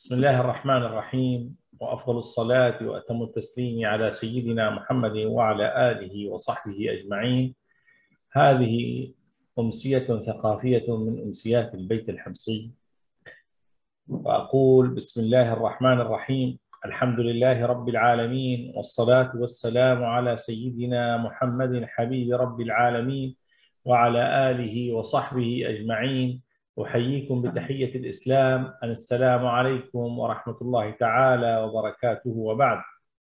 بسم الله الرحمن الرحيم، وأفضل الصلاة وأتم التسليم على سيدنا محمد وعلى آله وصحبه أجمعين. هذه أمسية ثقافية من أمسيات البيت الحمصي، وأقول بسم الله الرحمن الرحيم. الحمد لله رب العالمين، والصلاة والسلام على سيدنا محمد حبيب رب العالمين وعلى آله وصحبه أجمعين. أحييكم بتحية الإسلام، السلام عليكم ورحمة الله تعالى وبركاته. وبعد،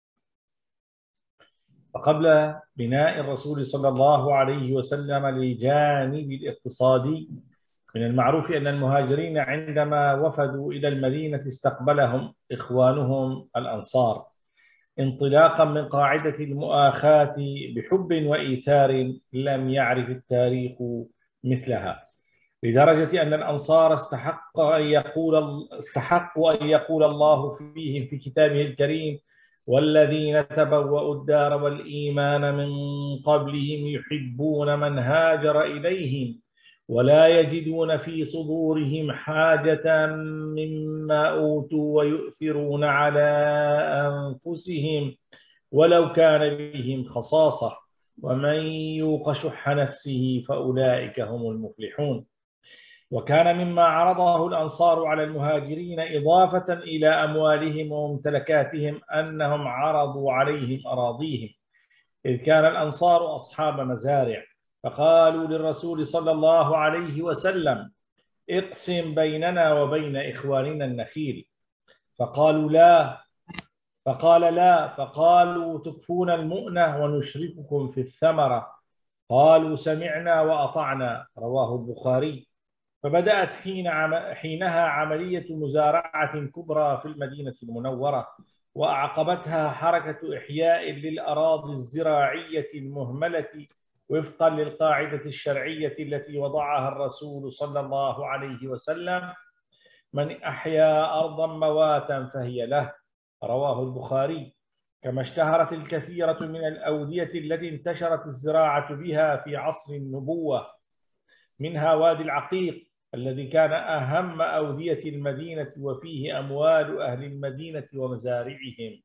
فقبل بناء الرسول صلى الله عليه وسلم للجانب الاقتصادي، من المعروف أن المهاجرين عندما وفدوا إلى المدينة استقبلهم إخوانهم الأنصار انطلاقا من قاعدة المؤاخاة بحب وإيثار لم يعرف التاريخ مثلها، لدرجة أن الأنصار استحقوا أن يقول الله فيهم في كتابه الكريم: والذين تبوأوا الدار والإيمان من قبلهم يحبون من هاجر إليهم ولا يجدون في صدورهم حاجة مما أوتوا ويؤثرون على أنفسهم ولو كان بهم خصاصة ومن يوق شح نفسه فأولئك هم المفلحون. وكان مما عرضه الأنصار على المهاجرين إضافة إلى أموالهم وممتلكاتهم أنهم عرضوا عليهم أراضيهم، إذ كان الأنصار أصحاب مزارع، فقالوا للرسول صلى الله عليه وسلم: اقسم بيننا وبين إخواننا النخيل. فقال لا. فقالوا: تكفون المؤنة ونشرككم في الثمرة. قالوا: سمعنا وأطعنا. رواه البخاري. فبدأت حينها عملية مزارعة كبرى في المدينة المنورة، وأعقبتها حركة إحياء للأراضي الزراعية المهملة وفقا للقاعدة الشرعية التي وضعها الرسول صلى الله عليه وسلم: من أحيا أرضا مواتا فهي له. رواه البخاري. كما اشتهرت الكثيرة من الأودية التي انتشرت الزراعة بها في عصر النبوة، منها وادي العقيق الذي كان أهم أودية المدينة وفيه أموال أهل المدينة ومزارعهم.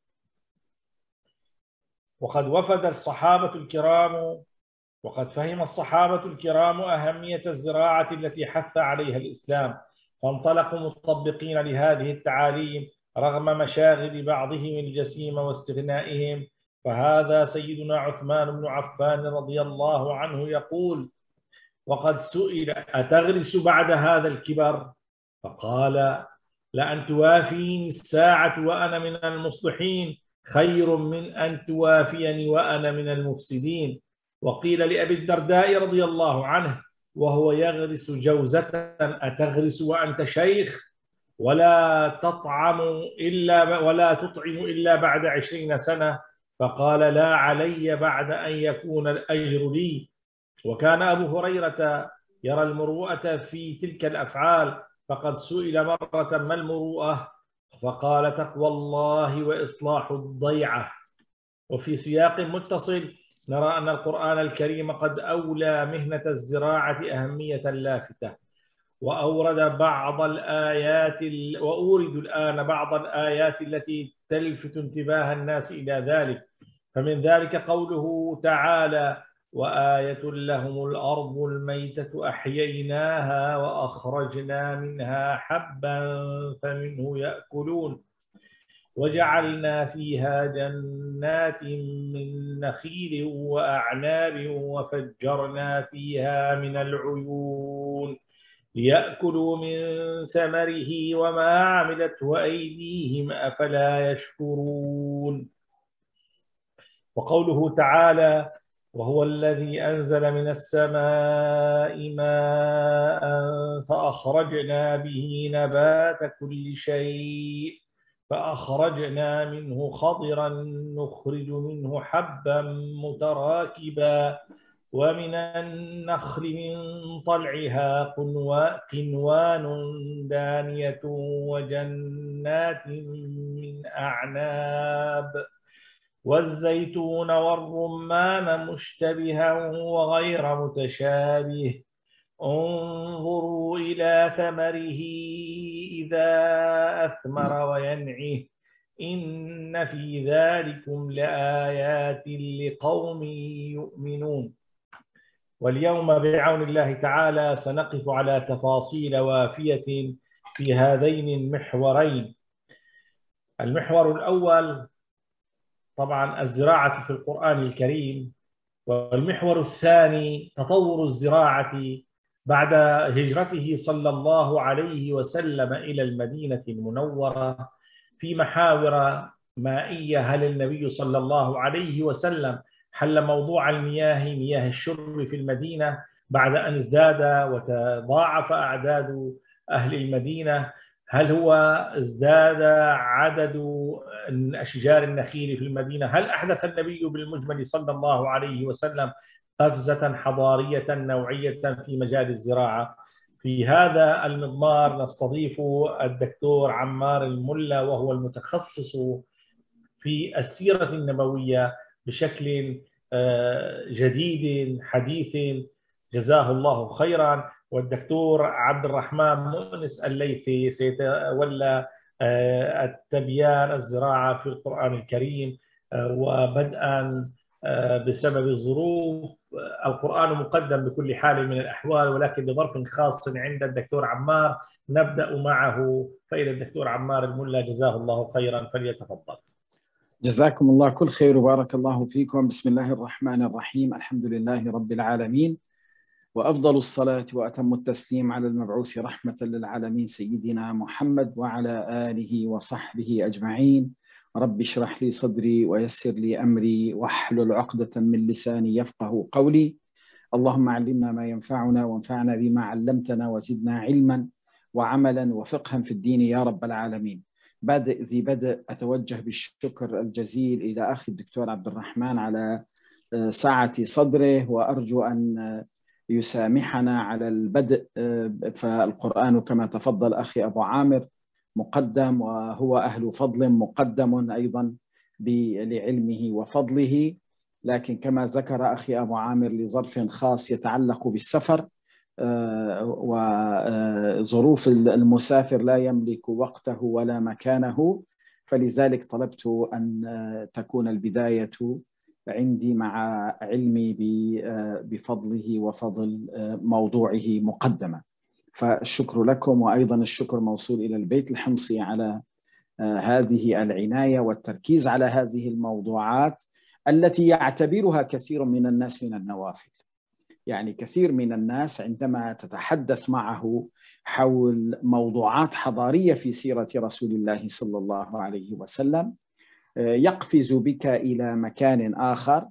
وقد فهم الصحابة الكرام أهمية الزراعة التي حث عليها الإسلام، فانطلقوا مطبقين لهذه التعاليم رغم مشاغل بعضهم الجسيمة واستغنائهم. فهذا سيدنا عثمان بن عفان رضي الله عنه يقول: وقد سئل: أتغرس بعد هذا الكبر؟ فقال: لأن توافيني الساعة وأنا من المصلحين خير من أن توافيني وأنا من المفسدين. وقيل لأبي الدرداء رضي الله عنه وهو يغرس جوزة: أتغرس وأنت شيخ ولا تطعم إلا بعد 20 سنة؟ فقال: لا علي بعد أن يكون الأجر لي. وكان أبو هريرة يرى المروءة في تلك الأفعال، فقد سئل مرة: ما المروءة؟ فقال: تقوى الله وإصلاح الضيعة. وفي سياق متصل نرى أن القرآن الكريم قد أولى مهنة الزراعة أهمية لافتة، وأورد الآن بعض الآيات التي تلفت انتباه الناس إلى ذلك. فمن ذلك قوله تعالى: وآية لهم الأرض الميتة أحييناها وأخرجنا منها حبا فمنه يأكلون وجعلنا فيها جنات من نخيل وأعناب وفجرنا فيها من العيون ليأكلوا من ثمره وما عملته أيديهم أفلا يشكرون. وقوله تعالى: وهو الذي أنزل من السماء ماء فأخرجنا به نبات كل شيء فأخرجنا منه خضرا نخرج منه حبا متراكبا ومن النخل من طلعها قنوان دانية وجنات من أعناب والزيتون والرمان مشتبها وغير متشابه انظروا إلى ثمره إذا أثمر وينعه إن في ذلكم لآيات لقوم يؤمنون. واليوم بعون الله تعالى سنقف على تفاصيل وافية في هذين المحورين. المحور الأول طبعا الزراعة في القرآن الكريم، والمحور الثاني تطور الزراعة بعد هجرته صلى الله عليه وسلم إلى المدينة المنورة في محاور مائية. هل النبي صلى الله عليه وسلم حل موضوع المياه، مياه الشرب في المدينة بعد أن ازداد وتضاعف أعداد أهل المدينة؟ هل هو ازداد عدد أشجار النخيل في المدينة؟ هل أحدث النبي بالمجمل صلى الله عليه وسلم قفزة حضارية نوعية في مجال الزراعة؟ في هذا المضمار نستضيف الدكتور عمار الملا، وهو المتخصص في السيرة النبوية بشكل جديد حديث، جزاه الله خيرا. والدكتور عبد الرحمن مؤنس الليثي سيتولى التبيان الزراعة في القرآن الكريم، وبدءا بسبب الظروف القرآن مقدم بكل حال من الأحوال، ولكن بظرف خاص عند الدكتور عمار نبدأ معه. فإلى الدكتور عمار الملا جزاه الله خيرا فليتفضل. جزاكم الله كل خير وبارك الله فيكم. بسم الله الرحمن الرحيم، الحمد لله رب العالمين، وأفضل الصلاة وأتم التسليم على المبعوث رحمة للعالمين سيدنا محمد وعلى آله وصحبه أجمعين. رب اشرح لي صدري ويسر لي أمري واحلل عقدة من لساني يفقه قولي. اللهم علمنا ما ينفعنا وانفعنا بما علمتنا وزدنا علما وعملا وفقها في الدين يا رب العالمين. بادئ ذي بدء أتوجه بالشكر الجزيل إلى أخي الدكتور عبد الرحمن على سعة صدره، وأرجو أن يسامحنا على البدء. فالقرآن كما تفضل أخي أبو عامر مقدم، وهو أهل فضل مقدم أيضا لعلمه وفضله، لكن كما ذكر أخي أبو عامر لظرف خاص يتعلق بالسفر وظروف المسافر لا يملك وقته ولا مكانه، فلذلك طلبت أن تكون البداية عندي مع علمي بفضله وفضل موضوعه مقدمة. فالشكر لكم، وأيضا الشكر موصول إلى البيت الحمصي على هذه العناية والتركيز على هذه الموضوعات التي يعتبرها كثير من الناس من النوافل. يعني كثير من الناس عندما تتحدث معه حول موضوعات حضارية في سيرة رسول الله صلى الله عليه وسلم يقفز بك إلى مكان آخر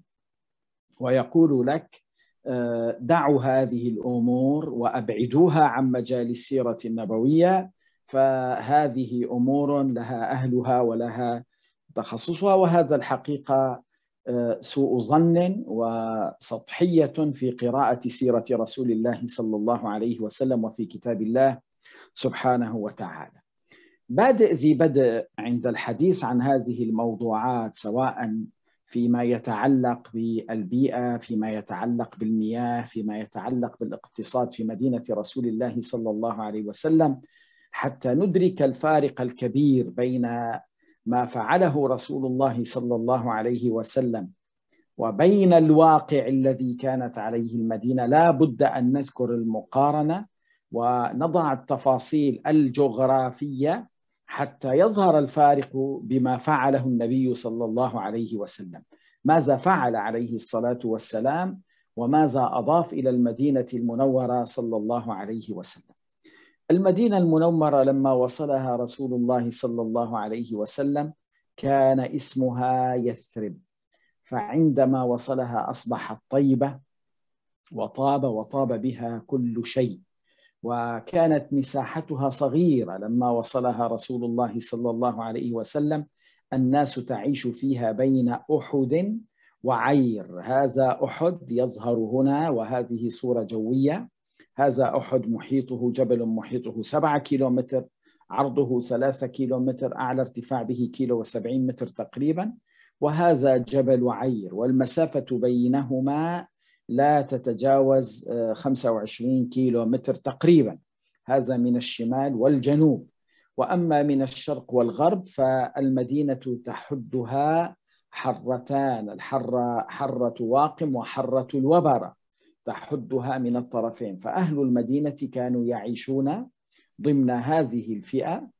ويقول لك دعوا هذه الأمور وأبعدوها عن مجال السيرة النبوية، فهذه أمور لها أهلها ولها تخصصها. وهذا الحقيقة سوء ظن وسطحية في قراءة سيرة رسول الله صلى الله عليه وسلم وفي كتاب الله سبحانه وتعالى. بادئ ذي بدء عند الحديث عن هذه الموضوعات، سواء فيما يتعلق بالبيئة، فيما يتعلق بالمياه، فيما يتعلق بالاقتصاد في مدينة رسول الله صلى الله عليه وسلم، حتى ندرك الفارق الكبير بين ما فعله رسول الله صلى الله عليه وسلم وبين الواقع الذي كانت عليه المدينة. لا بد أن نذكر المقارنة ونضع التفاصيل الجغرافية حتى يظهر الفارق بما فعله النبي صلى الله عليه وسلم. ماذا فعل عليه الصلاة والسلام وماذا أضاف إلى المدينة المنورة صلى الله عليه وسلم. المدينة المنورة لما وصلها رسول الله صلى الله عليه وسلم كان اسمها يثرب، فعندما وصلها أصبحت طيبة وطاب بها كل شيء، وكانت مساحتها صغيرة لما وصلها رسول الله صلى الله عليه وسلم. الناس تعيش فيها بين أحد وعير. هذا أحد يظهر هنا، وهذه صورة جوية. هذا أحد محيطه جبل محيطه 7 كيلومتر، عرضه 3 كيلومتر، أعلى ارتفاع به 1.70 متر تقريبا. وهذا جبل عير، والمسافة بينهما لا تتجاوز 25 كيلو متر تقريبا، هذا من الشمال والجنوب. وأما من الشرق والغرب فالمدينة تحدها حرتان، حرة واقم وحرة الوبرة، تحدها من الطرفين. فأهل المدينة كانوا يعيشون ضمن هذه الفئة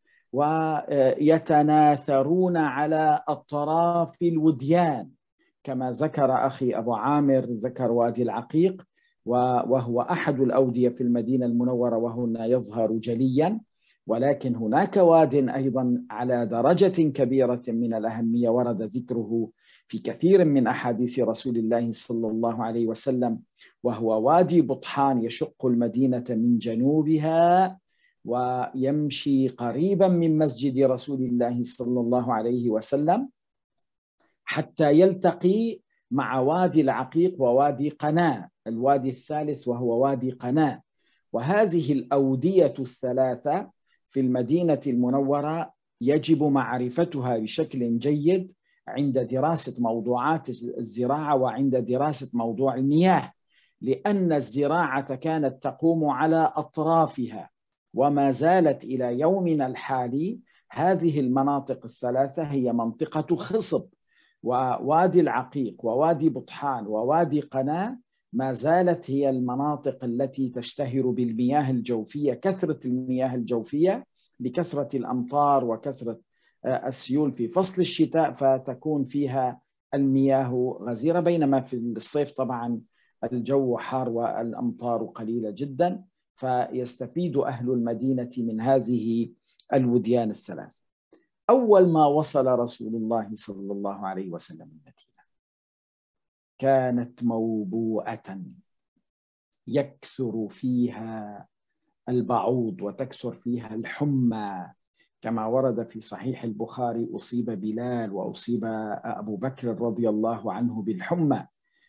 ويتناثرون على أطراف الوديان، كما ذكر أخي أبو عامر، ذكر وادي العقيق وهو أحد الأودية في المدينة المنورة وهنا يظهر جليا، ولكن هناك واد أيضا على درجة كبيرة من الأهمية ورد ذكره في كثير من أحاديث رسول الله صلى الله عليه وسلم، وهو وادي بطحان، يشق المدينة من جنوبها ويمشي قريبا من مسجد رسول الله صلى الله عليه وسلم حتى يلتقي مع وادي العقيق ووادي قناة، الوادي الثالث وهو وادي قناة. وهذه الأودية الثلاثة في المدينة المنورة يجب معرفتها بشكل جيد عند دراسة موضوعات الزراعة وعند دراسة موضوع المياه، لأن الزراعة كانت تقوم على أطرافها وما زالت إلى يومنا الحالي. هذه المناطق الثلاثة هي منطقة خصب، ووادي العقيق ووادي بطحان ووادي قناة ما زالت هي المناطق التي تشتهر بالمياه الجوفية، كثرة المياه الجوفية لكثرة الأمطار وكثرة السيول في فصل الشتاء، فتكون فيها المياه غزيرة، بينما في الصيف طبعا الجو حار والأمطار قليلة جدا، فيستفيد أهل المدينة من هذه الوديان الثلاث. أول ما وصل رسول الله صلى الله عليه وسلم المدينة كانت موبوءة يكثر فيها البعوض وتكثر فيها الحمى، كما ورد في صحيح البخاري: أصيب بلال وأصيب أبو بكر رضي الله عنه بالحمى.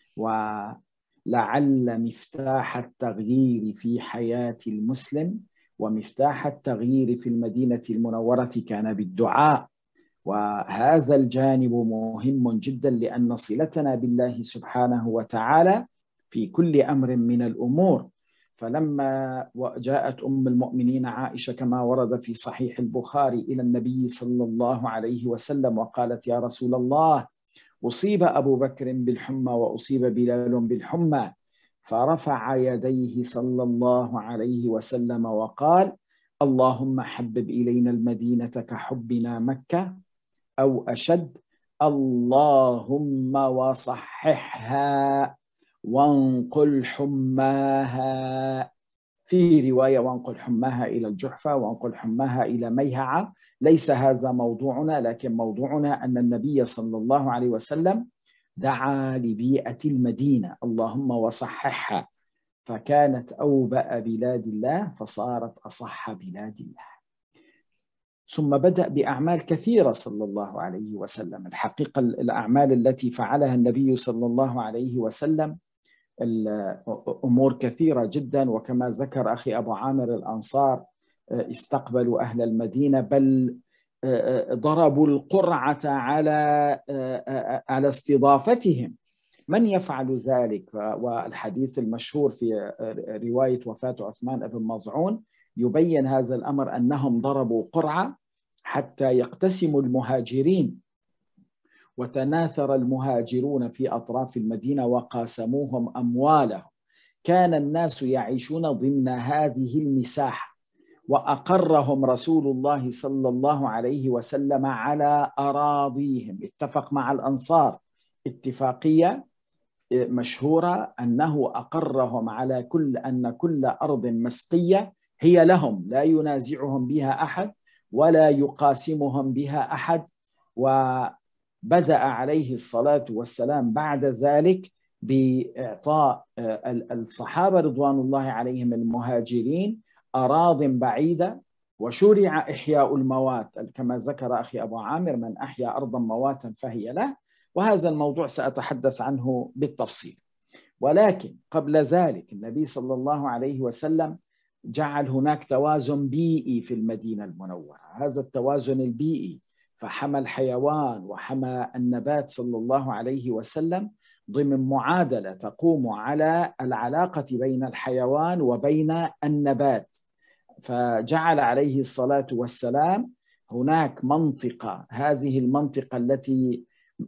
ولعل مفتاح التغيير في حياة المسلم ومفتاح التغيير في المدينة المنورة كان بالدعاء، وهذا الجانب مهم جدا لأن صلتنا بالله سبحانه وتعالى في كل أمر من الأمور. فلما جاءت أم المؤمنين عائشة كما ورد في صحيح البخاري إلى النبي صلى الله عليه وسلم وقالت: يا رسول الله، أصيب أبو بكر بالحمى وأصيب بلال بالحمى، فرفع يديه صلى الله عليه وسلم وقال: اللهم حبب إلينا المدينة كحبنا مكة أو أشد، اللهم وصححها وانقل حماها. في رواية: وانقل حماها إلى الجحفة وانقل حماها إلى ميهعة. ليس هذا موضوعنا، لكن موضوعنا أن النبي صلى الله عليه وسلم دعا لبيئة المدينة: اللهم وصححها، فكانت أوبأ بلاد الله فصارت أصح بلاد الله. ثم بدأ بأعمال كثيرة صلى الله عليه وسلم. الحقيقة الأعمال التي فعلها النبي صلى الله عليه وسلم أمور كثيرة جدا، وكما ذكر أخي أبو عامر الأنصار استقبلوا أهل المدينة، بل ضربوا القرعة على استضافتهم. من يفعل ذلك؟ والحديث المشهور في رواية وفاة عثمان بن مظعون يبين هذا الأمر، أنهم ضربوا قرعة حتى يقتسموا المهاجرين، وتناثر المهاجرون في أطراف المدينة وقاسموهم أموالهم. كان الناس يعيشون ضمن هذه المساحة، وأقرهم رسول الله صلى الله عليه وسلم على أراضيهم. اتفق مع الأنصار اتفاقية مشهورة أنه أقرهم على أن كل أرض مسقية هي لهم، لا ينازعهم بها أحد ولا يقاسمهم بها أحد. وبدأ عليه الصلاة والسلام بعد ذلك بإعطاء الصحابة رضوان الله عليهم المهاجرين أراضٍ بعيدة، وشرع إحياء الموات كما ذكر أخي أبو عامر: من أحيا أرضا مواتا فهي له. وهذا الموضوع سأتحدث عنه بالتفصيل. ولكن قبل ذلك النبي صلى الله عليه وسلم جعل هناك توازن بيئي في المدينة المنورة. هذا التوازن البيئي فحمى الحيوان وحمى النبات صلى الله عليه وسلم، ضمن معادلة تقوم على العلاقة بين الحيوان وبين النبات. فجعل عليه الصلاة والسلام هناك منطقة، هذه المنطقة التي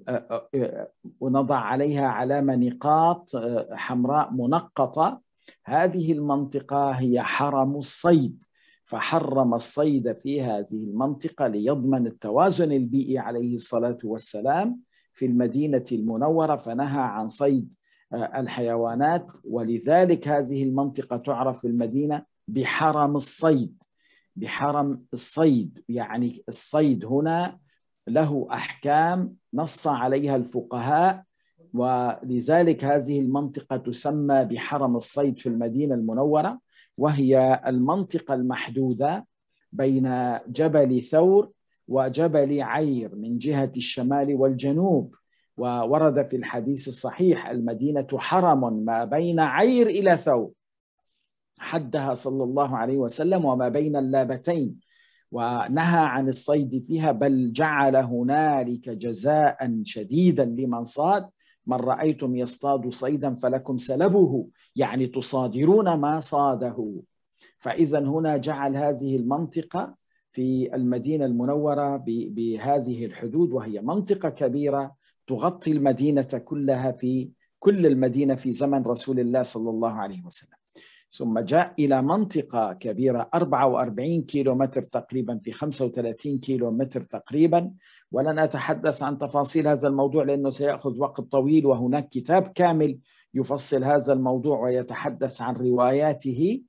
ونضع عليها علامة نقاط حمراء منقطة، هذه المنطقة هي حرم الصيد، فحرم الصيد في هذه المنطقة ليضمن التوازن البيئي عليه الصلاة والسلام في المدينة المنورة، فنهى عن صيد الحيوانات. ولذلك هذه المنطقة تعرف في المدينة بحرم الصيد. بحرم الصيد يعني الصيد هنا له أحكام نص عليها الفقهاء، ولذلك هذه المنطقة تسمى بحرم الصيد في المدينة المنورة، وهي المنطقة المحدودة بين جبل ثور وجبل عير من جهة الشمال والجنوب. وورد في الحديث الصحيح المدينة حرم ما بين عير إلى ثور، حدها صلى الله عليه وسلم، وما بين اللابتين، ونهى عن الصيد فيها، بل جعل هنالك جزاء شديدا لمن صاد: من رأيتم يصطاد صيدا فلكم سلبه، يعني تصادرون ما صاده. فإذا هنا جعل هذه المنطقة في المدينة المنورة بهذه الحدود، وهي منطقة كبيرة تغطي المدينة كلها، في كل المدينة في زمن رسول الله صلى الله عليه وسلم. ثم جاء إلى منطقة كبيرة 44 كيلومتر تقريبا، في 35 كيلومتر تقريبا، ولن أتحدث عن تفاصيل هذا الموضوع لأنه سيأخذ وقت طويل، وهناك كتاب كامل يفصل هذا الموضوع ويتحدث عن رواياته.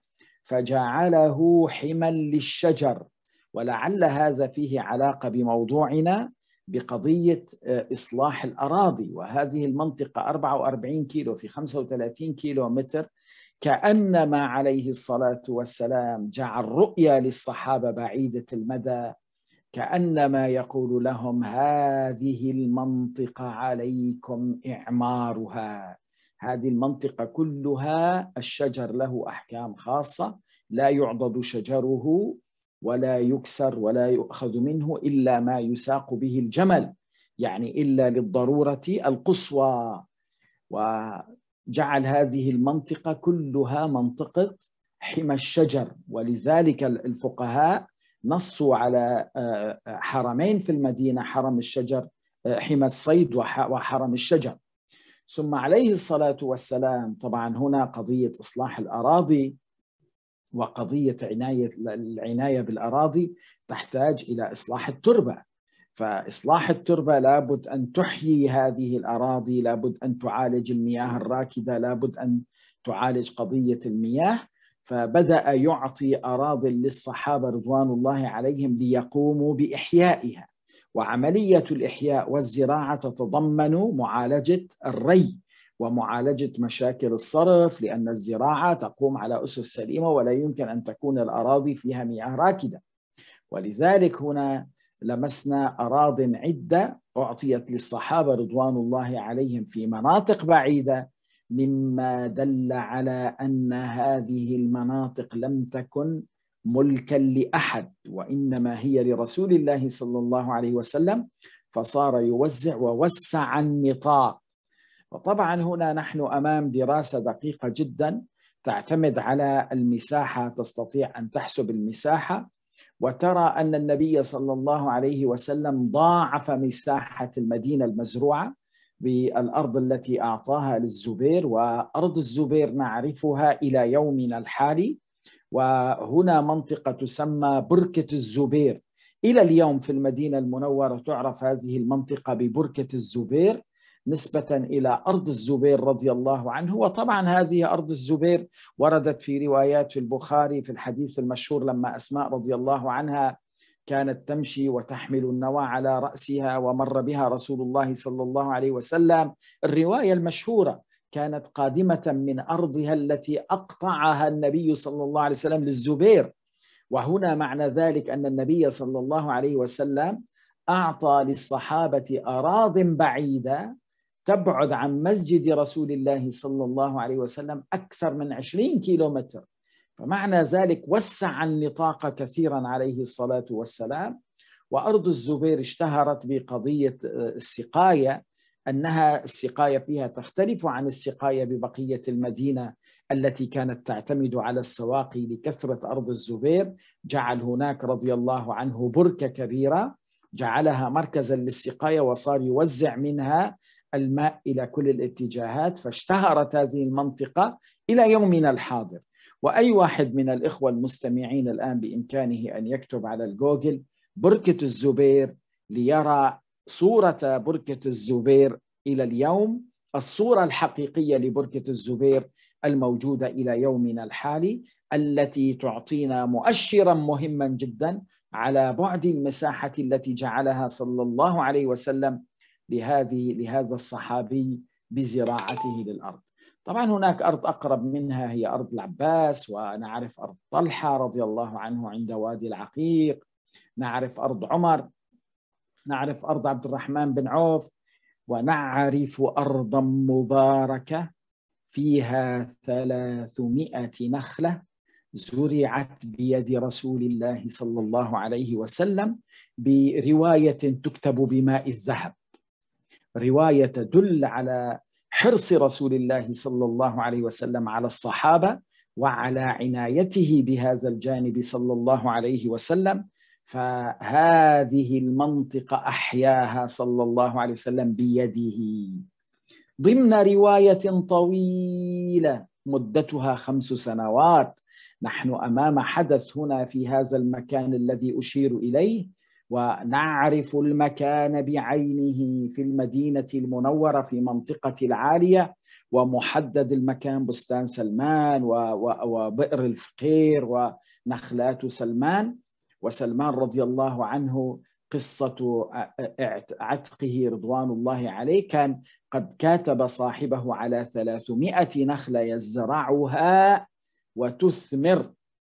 فجعله حما للشجر، ولعل هذا فيه علاقة بموضوعنا بقضية إصلاح الأراضي. وهذه المنطقة 44 كيلو في 35 كيلو متر، كأنما عليه الصلاة والسلام جعل رؤيا للصحابة بعيدة المدى، كأنما يقول لهم: هذه المنطقة عليكم إعمارها. هذه المنطقة كلها الشجر له أحكام خاصة، لا يعضد شجره ولا يكسر ولا يؤخذ منه إلا ما يساق به الجمل، يعني إلا للضرورة القصوى. وجعل هذه المنطقة كلها منطقة حمى الشجر، ولذلك الفقهاء نصوا على حرمين في المدينة: حرم الشجر، حمى الصيد، وحرم الشجر. ثم عليه الصلاة والسلام، طبعا هنا قضية إصلاح الأراضي وقضية العناية بالأراضي تحتاج إلى إصلاح التربة. فإصلاح التربة لابد أن تحيي هذه الأراضي، لابد أن تعالج المياه الراكدة، لابد أن تعالج قضية المياه. فبدأ يعطي أراضي للصحابة رضوان الله عليهم ليقوموا بإحيائها. وعملية الإحياء والزراعة تتضمن معالجة الري ومعالجة مشاكل الصرف، لأن الزراعة تقوم على أسس سليمة ولا يمكن أن تكون الأراضي فيها مياه راكدة. ولذلك هنا لمسنا أراضٍ عدة أعطيت للصحابة رضوان الله عليهم في مناطق بعيدة، مما دل على أن هذه المناطق لم تكن ملكا لأحد، وإنما هي لرسول الله صلى الله عليه وسلم، فصار يوزع ووسع النطاق. وطبعا هنا نحن أمام دراسة دقيقة جدا تعتمد على المساحة، تستطيع أن تحسب المساحة وترى أن النبي صلى الله عليه وسلم ضاعف مساحة المدينة المزروعة بالأرض التي أعطاها للزبير. وأرض الزبير نعرفها إلى يومنا الحالي، وهنا منطقة تسمى بركة الزبير. إلى اليوم في المدينة المنورة تعرف هذه المنطقة ببركة الزبير نسبة إلى أرض الزبير رضي الله عنه. وطبعا هذه أرض الزبير وردت في روايات في البخاري في الحديث المشهور لما أسماء رضي الله عنها كانت تمشي وتحمل النوى على رأسها ومر بها رسول الله صلى الله عليه وسلم. الرواية المشهورة كانت قادمة من أرضها التي أقطعها النبي صلى الله عليه وسلم للزبير. وهنا معنى ذلك أن النبي صلى الله عليه وسلم أعطى للصحابة أراضٍ بعيدة تبعد عن مسجد رسول الله صلى الله عليه وسلم أكثر من 20 كيلومتر. فمعنى ذلك وسع النطاق كثيرا عليه الصلاة والسلام. وأرض الزبير اشتهرت بقضية السقاية، أنها السقاية فيها تختلف عن السقاية ببقية المدينة التي كانت تعتمد على السواقي لكثرة أرض الزبير. جعل هناك رضي الله عنه بركة كبيرة جعلها مركزا للسقاية، وصار يوزع منها الماء إلى كل الاتجاهات، فاشتهرت هذه المنطقة إلى يومنا الحاضر. وأي واحد من الإخوة المستمعين الآن بإمكانه أن يكتب على الجوجل بركة الزبير ليرى صورة بركة الزبير إلى اليوم، الصورة الحقيقية لبركة الزبير الموجودة إلى يومنا الحالي، التي تعطينا مؤشرا مهما جدا على بعد المساحة التي جعلها صلى الله عليه وسلم لهذا الصحابي بزراعته للأرض. طبعا هناك أرض أقرب منها هي أرض العباس، ونعرف أرض طلحة رضي الله عنه عند وادي العقيق، نعرف أرض عمر، نعرف أرض عبد الرحمن بن عوف، ونعرف أرضا مباركة فيها 300 نخلة زرعت بيد رسول الله صلى الله عليه وسلم برواية تكتب بماء الذهب، رواية تدل على حرص رسول الله صلى الله عليه وسلم على الصحابة وعلى عنايته بهذا الجانب صلى الله عليه وسلم. فهذه المنطقة أحياها صلى الله عليه وسلم بيده ضمن رواية طويلة مدتها 5 سنوات. نحن أمام حدث هنا في هذا المكان الذي أشير إليه، ونعرف المكان بعينه في المدينة المنورة في منطقة العالية، ومحدد المكان بستان سلمان وبئر الفقير ونخلات سلمان. وسلمان رضي الله عنه قصة عتقه رضوان الله عليه كان قد كاتب صاحبه على 300 نخلة يزرعها وتثمر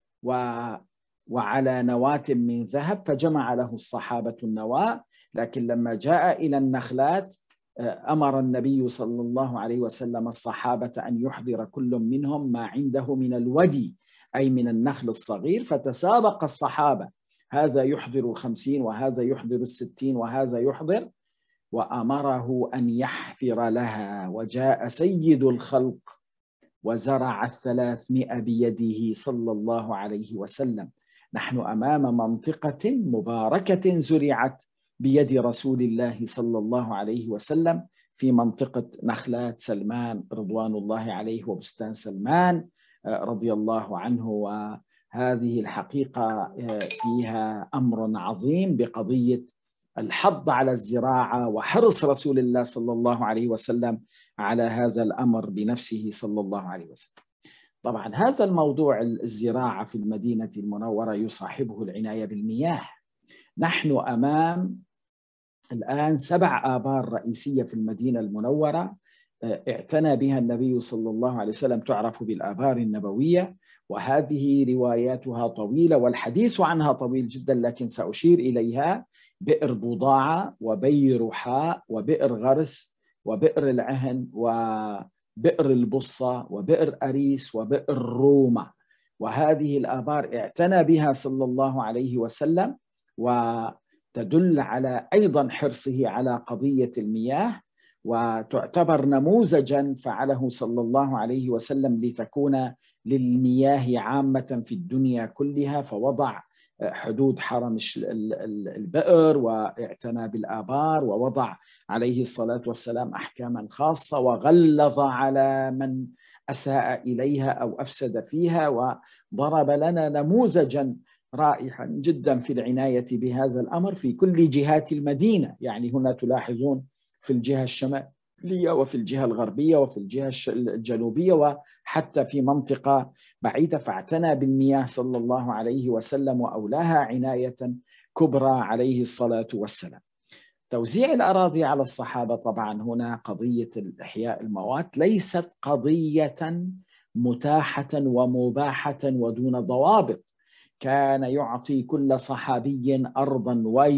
وعلى نواة من ذهب، فجمع له الصحابة النواة. لكن لما جاء إلى النخلات أمر النبي صلى الله عليه وسلم الصحابة أن يحضر كل منهم ما عنده من الودي أي من النخل الصغير، فتسابق الصحابة، هذا يحضر 50 وهذا يحضر 60 وهذا يحضر، وأمره أن يحفر لها. وجاء سيد الخلق وزرع 300 بيده صلى الله عليه وسلم. نحن أمام منطقة مباركة زرعت بيد رسول الله صلى الله عليه وسلم في منطقة نخلات سلمان رضوان الله عليه وبستان سلمان رضي الله عنه. وهذه الحقيقة فيها أمر عظيم بقضية الحض على الزراعة وحرص رسول الله صلى الله عليه وسلم على هذا الأمر بنفسه صلى الله عليه وسلم. طبعا هذا الموضوع الزراعة في المدينة المنورة يصاحبه العناية بالمياه. نحن أمام الآن 7 آبار رئيسية في المدينة المنورة اعتنى بها النبي صلى الله عليه وسلم، تعرف بالآبار النبوية، وهذه رواياتها طويلة والحديث عنها طويل جدا، لكن سأشير إليها: بئر بضاعة، وبئر حاء، وبئر غرس، وبئر العهن، وبئر البصة، وبئر أريس، وبئر رومة. وهذه الآبار اعتنى بها صلى الله عليه وسلم، وتدل على أيضا حرصه على قضية المياه، وتعتبر نموذجا فعله صلى الله عليه وسلم لتكون للمياه عامة في الدنيا كلها، فوضع حدود حرم البئر واعتنى بالآبار، ووضع عليه الصلاة والسلام أحكاما خاصة، وغلظ على من أساء إليها أو أفسد فيها، وضرب لنا نموذجا رائعا جدا في العناية بهذا الأمر في كل جهات المدينة. يعني هنا تلاحظون في الجهة الشمالية وفي الجهة الغربية وفي الجهة الجنوبية وحتى في منطقة بعيدة، فاعتنى بالمياه صلى الله عليه وسلم وأولاها عناية كبرى عليه الصلاة والسلام. توزيع الأراضي على الصحابة، طبعا هنا قضية الإحياء الموات ليست قضية متاحة ومباحة ودون ضوابط. كان يعطي كل صحابي أرضا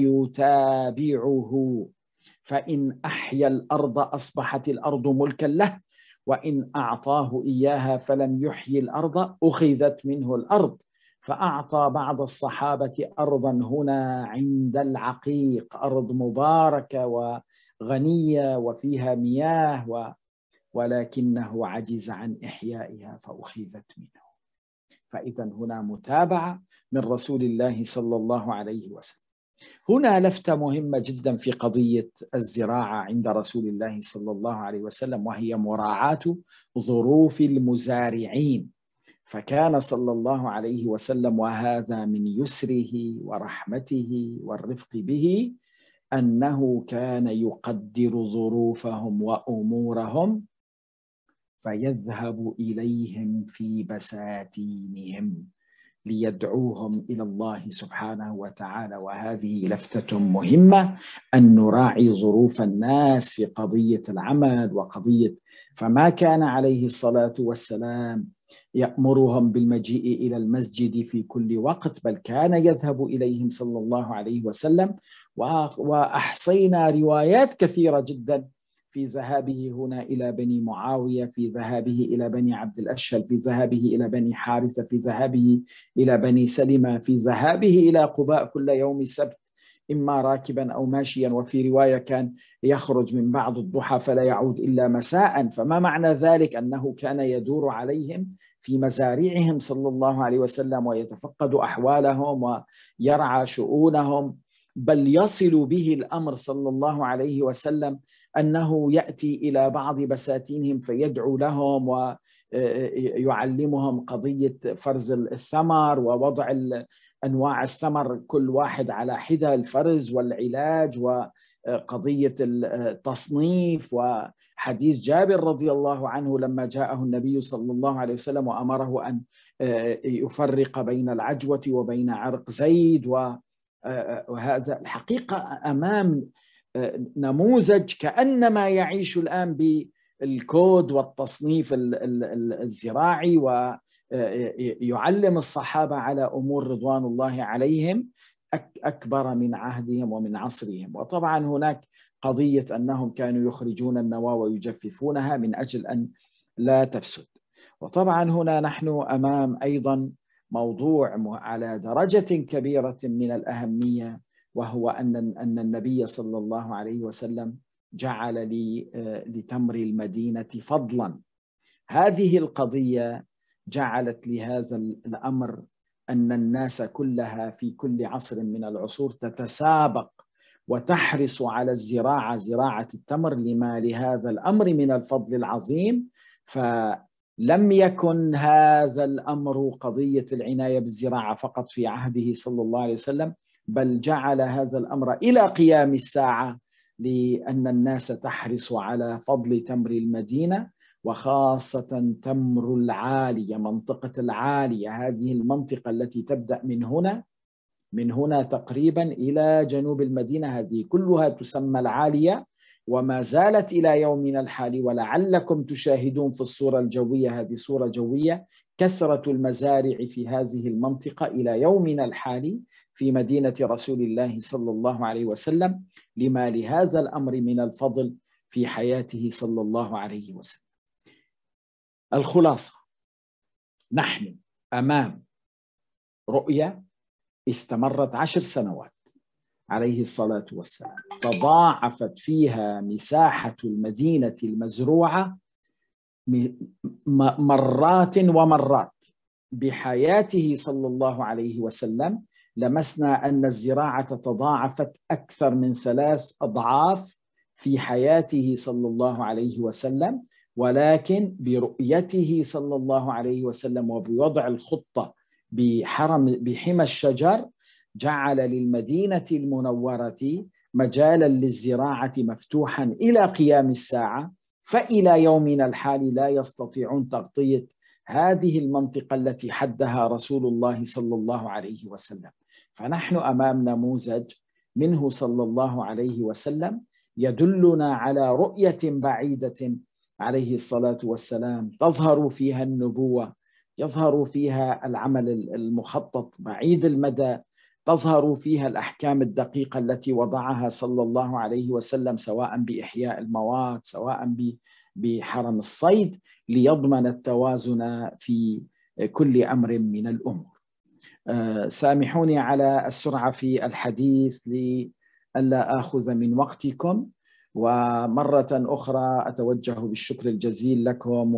ويتابعه، فإن أحيا الأرض أصبحت الأرض ملكا له، وإن أعطاه إياها فلم يحيي الأرض أخذت منه الأرض. فأعطى بعض الصحابة أرضا هنا عند العقيق، أرض مباركة غنية وفيها مياه ولكنه عجز عن إحيائها فأخذت منه. فإذا هنا متابعة من رسول الله صلى الله عليه وسلم. هنا لفتة مهمة جدا في قضية الزراعة عند رسول الله صلى الله عليه وسلم، وهي مراعاة ظروف المزارعين. فكان صلى الله عليه وسلم، وهذا من يسره ورحمته والرفق به، أنه كان يقدر ظروفهم وأمورهم فيذهب إليهم في بساتينهم ليدعوهم إلى الله سبحانه وتعالى. وهذه لفتة مهمة، أن نراعي ظروف الناس في قضية العمل وقضية. فما كان عليه الصلاة والسلام يأمرهم بالمجيء إلى المسجد في كل وقت، بل كان يذهب إليهم صلى الله عليه وسلم. وأحصينا روايات كثيرة جدا في ذهابه هنا إلى بني معاوية، في ذهابه إلى بني عبد الأشهل، في ذهابه إلى بني حارثة، في ذهابه إلى بني سلمة، في ذهابه إلى قباء كل يوم سبت إما راكبا أو ماشيا، وفي رواية كان يخرج من بعد الضحى فلا يعود إلا مساء. فما معنى ذلك؟ أنه كان يدور عليهم في مزارعهم صلى الله عليه وسلم ويتفقد أحوالهم ويرعى شؤونهم، بل يصل به الأمر صلى الله عليه وسلم أنه يأتي إلى بعض بساتينهم فيدعو لهم ويعلمهم قضية فرز الثمر ووضع أنواع الثمر كل واحد على حدة، الفرز والعلاج وقضية التصنيف. وحديث جابر رضي الله عنه لما جاءه النبي صلى الله عليه وسلم وأمره أن يفرق بين العجوة وبين عرق زيد. وهذا الحقيقة أمام نموذج كأنما يعيش الآن بالكود والتصنيف الزراعي، ويعلم الصحابة على أمور رضوان الله عليهم أكبر من عهدهم ومن عصرهم. وطبعا هناك قضية أنهم كانوا يخرجون النواة ويجففونها من أجل أن لا تفسد. وطبعا هنا نحن أمام أيضا موضوع على درجة كبيرة من الأهمية، وهو أن النبي صلى الله عليه وسلم جعل لتمر المدينة فضلا. هذه القضية جعلت لهذا الأمر أن الناس كلها في كل عصر من العصور تتسابق وتحرص على الزراعة، زراعة التمر، لما لهذا الأمر من الفضل العظيم. فلم يكن هذا الأمر قضية العناية بالزراعة فقط في عهده صلى الله عليه وسلم، بل جعل هذا الأمر إلى قيام الساعة، لأن الناس تحرص على فضل تمر المدينة، وخاصة تمر العالية، منطقة العالية، هذه المنطقة التي تبدأ من هنا تقريبا إلى جنوب المدينة، هذه كلها تسمى العالية، وما زالت إلى يومنا الحالي. ولعلكم تشاهدون في الصورة الجوية، هذه صورة جوية، كثرة المزارع في هذه المنطقة إلى يومنا الحالي في مدينة رسول الله صلى الله عليه وسلم، لما لهذا الأمر من الفضل في حياته صلى الله عليه وسلم. الخلاصة، نحن أمام رؤية استمرت 10 سنوات عليه الصلاة والسلام، تضاعفت فيها مساحة المدينة المزروعة مرات ومرات. بحياته صلى الله عليه وسلم لمسنا أن الزراعة تضاعفت أكثر من 3 أضعاف في حياته صلى الله عليه وسلم، ولكن برؤيته صلى الله عليه وسلم وبوضع الخطة بحمى الشجر جعل للمدينة المنورة مجالا للزراعة مفتوحا إلى قيام الساعة. فإلى يومنا الحالي لا يستطيعون تغطية هذه المنطقة التي حدها رسول الله صلى الله عليه وسلم. فنحن أمام نموذج منه صلى الله عليه وسلم يدلنا على رؤية بعيدة عليه الصلاة والسلام، تظهر فيها النبوة، يظهر فيها العمل المخطط بعيد المدى، تظهر فيها الأحكام الدقيقة التي وضعها صلى الله عليه وسلم، سواء بإحياء الموات، سواء بحرم الصيد، ليضمن التوازن في كل أمر من الأمور. سامحوني على السرعة في الحديث لألا آخذ من وقتكم، ومرة أخرى أتوجه بالشكر الجزيل لكم،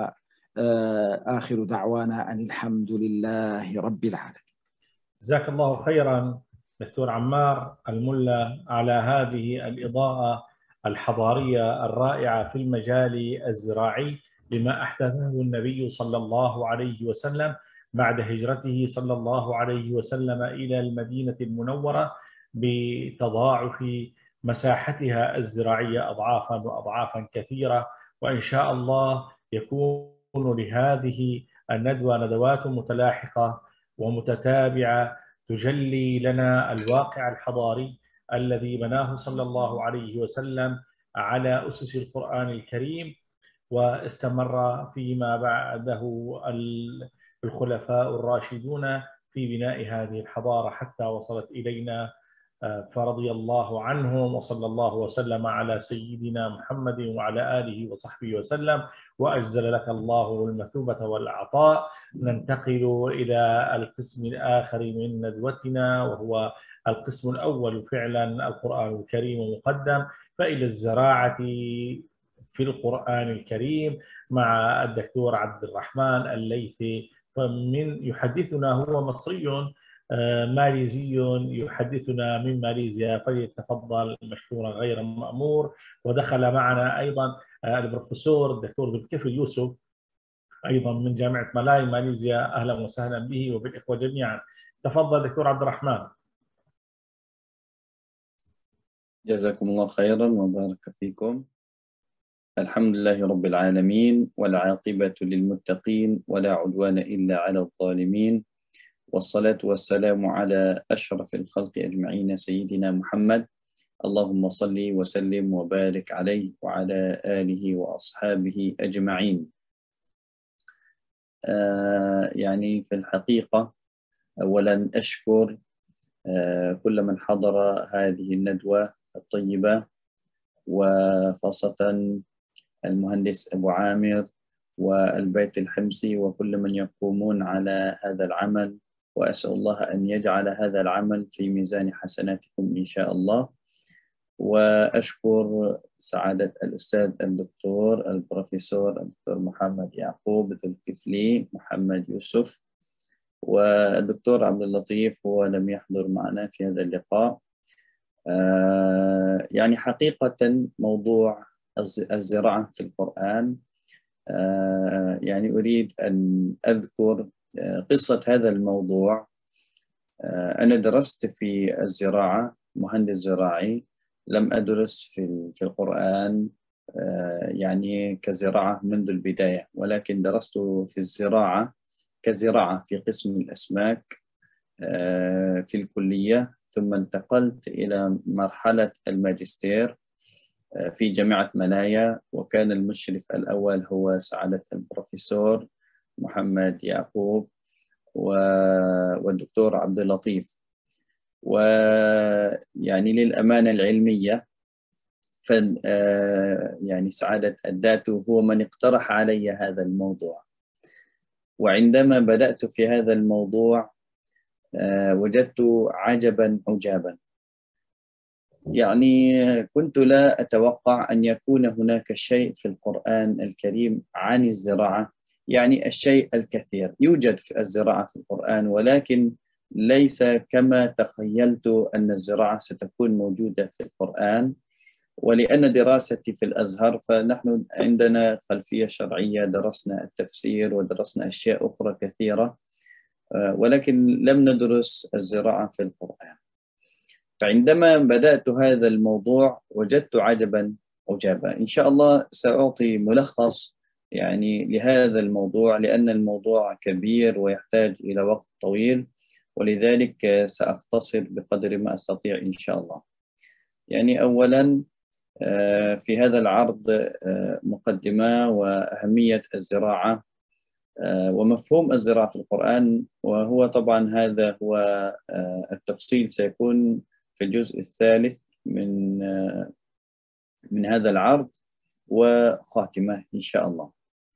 وآخر دعوانا أن الحمد لله رب العالمين. جزاك الله خيرا دكتور عمار الملا على هذه الإضاءة الحضارية الرائعة في المجال الزراعي لما أحدثه النبي صلى الله عليه وسلم بعد هجرته صلى الله عليه وسلم إلى المدينة المنورة بتضاعف مساحتها الزراعية أضعافا وأضعافا كثيرة. وإن شاء الله يكون لهذه الندوة ندوات متلاحقة ومتتابعة تجلي لنا الواقع الحضاري الذي بناه صلى الله عليه وسلم على أسس القرآن الكريم، واستمر فيما بعده الخلفاء الراشدون في بناء هذه الحضارة حتى وصلت إلينا، فرضي الله عنهم وصلى الله وسلم على سيدنا محمد وعلى آله وصحبه وسلم، وأجزل لك الله المثوبة والعطاء. ننتقل إلى القسم الآخر من ندوتنا، وهو القسم الأول فعلا القرآن الكريم مقدم، فإلى الزراعة في القرآن الكريم مع الدكتور عبد الرحمن الليثي، فمن يحدثنا هو مصري ماليزي يحدثنا من ماليزيا، فليتفضل مشكورا غير مأمور. ودخل معنا أيضا البروفيسور الدكتور ذو الكفل يوسف أيضا من جامعة مالاي ماليزيا، أهلا وسهلا به وبالإخوة جميعا. تفضل دكتور عبد الرحمن. جزاكم الله خيرا وبارك فيكم. الحمد لله رب العالمين، والعاقبة للمتقين، ولا عدوان إلا على الظالمين، والصلاة والسلام على أشرف الخلق أجمعين سيدنا محمد، اللهم صل وسلم وبارك عليه وعلى آله وأصحابه أجمعين. يعني في الحقيقة أولا أشكر كل من حضر هذه الندوة الطيبة، وخاصة المهندس أبو عامر والبيت الحمصي وكل من يقومون على هذا العمل، وأسأل الله أن يجعل هذا العمل في ميزان حسناتكم إن شاء الله. وأشكر سعادة الأستاذ الدكتور البروفيسور الدكتور محمد يعقوب ذو الكفلي محمد يوسف، والدكتور عبد اللطيف هو لم يحضر معنا في هذا اللقاء. يعني حقيقة موضوع الزراعة في القرآن، يعني أريد أن أذكر قصة هذا الموضوع. أنا درست في الزراعة، مهندس زراعي، لم أدرس في القرآن يعني كزراعة منذ البداية، ولكن درست في الزراعة كزراعة في قسم الأسماك في الكلية، ثم انتقلت إلى مرحلة الماجستير في جامعة ملايا، وكان المشرف الأول هو سعادة البروفيسور محمد يعقوب والدكتور عبد اللطيف. ويعني للأمانة العلمية يعني سعادة الداتو هو من اقترح علي هذا الموضوع، وعندما بدأت في هذا الموضوع وجدت عجبا عجابا. يعني كنت لا أتوقع أن يكون هناك شيء في القرآن الكريم عن الزراعة. يعني الشيء الكثير يوجد في الزراعة في القرآن، ولكن ليس كما تخيلت أن الزراعة ستكون موجودة في القرآن. ولأن دراستي في الأزهر فنحن عندنا خلفية شرعية، درسنا التفسير ودرسنا أشياء أخرى كثيرة، ولكن لم ندرس الزراعة في القرآن. فعندما بدأت هذا الموضوع وجدت عجبا عجابا. إن شاء الله سأعطي ملخص يعني لهذا الموضوع، لأن الموضوع كبير ويحتاج إلى وقت طويل، ولذلك سأختصر بقدر ما أستطيع إن شاء الله. يعني أولا في هذا العرض مقدمة وأهمية الزراعة ومفهوم الزراعة في القرآن، وهو طبعا هذا هو التفصيل سيكون في الجزء الثالث من هذا العرض، وخاتمة إن شاء الله.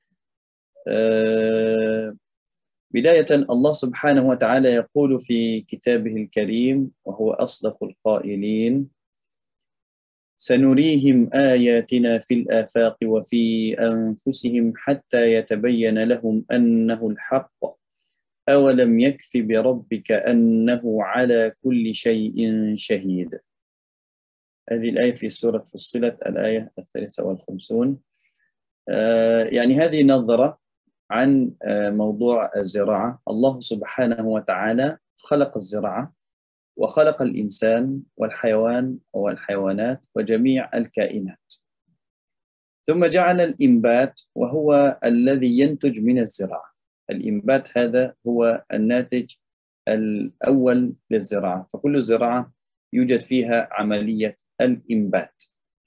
بداية الله سبحانه وتعالى يقول في كتابه الكريم وهو أصدق القائلين: سنريهم آياتنا في الآفاق وفي أنفسهم حتى يتبين لهم أنه الحق أولم يكف بربك أنه على كل شيء شهيد. هذه الآية في سورة فصلت الآية 53. يعني هذه نظرة عن موضوع الزراعة. الله سبحانه وتعالى خلق الزراعة وخلق الإنسان والحيوان والحيوانات وجميع الكائنات، ثم جعل الإنبات وهو الذي ينتج من الزراعة. الإنبات هذا هو الناتج الأول للزراعة، فكل زراعة يوجد فيها عملية الإنبات،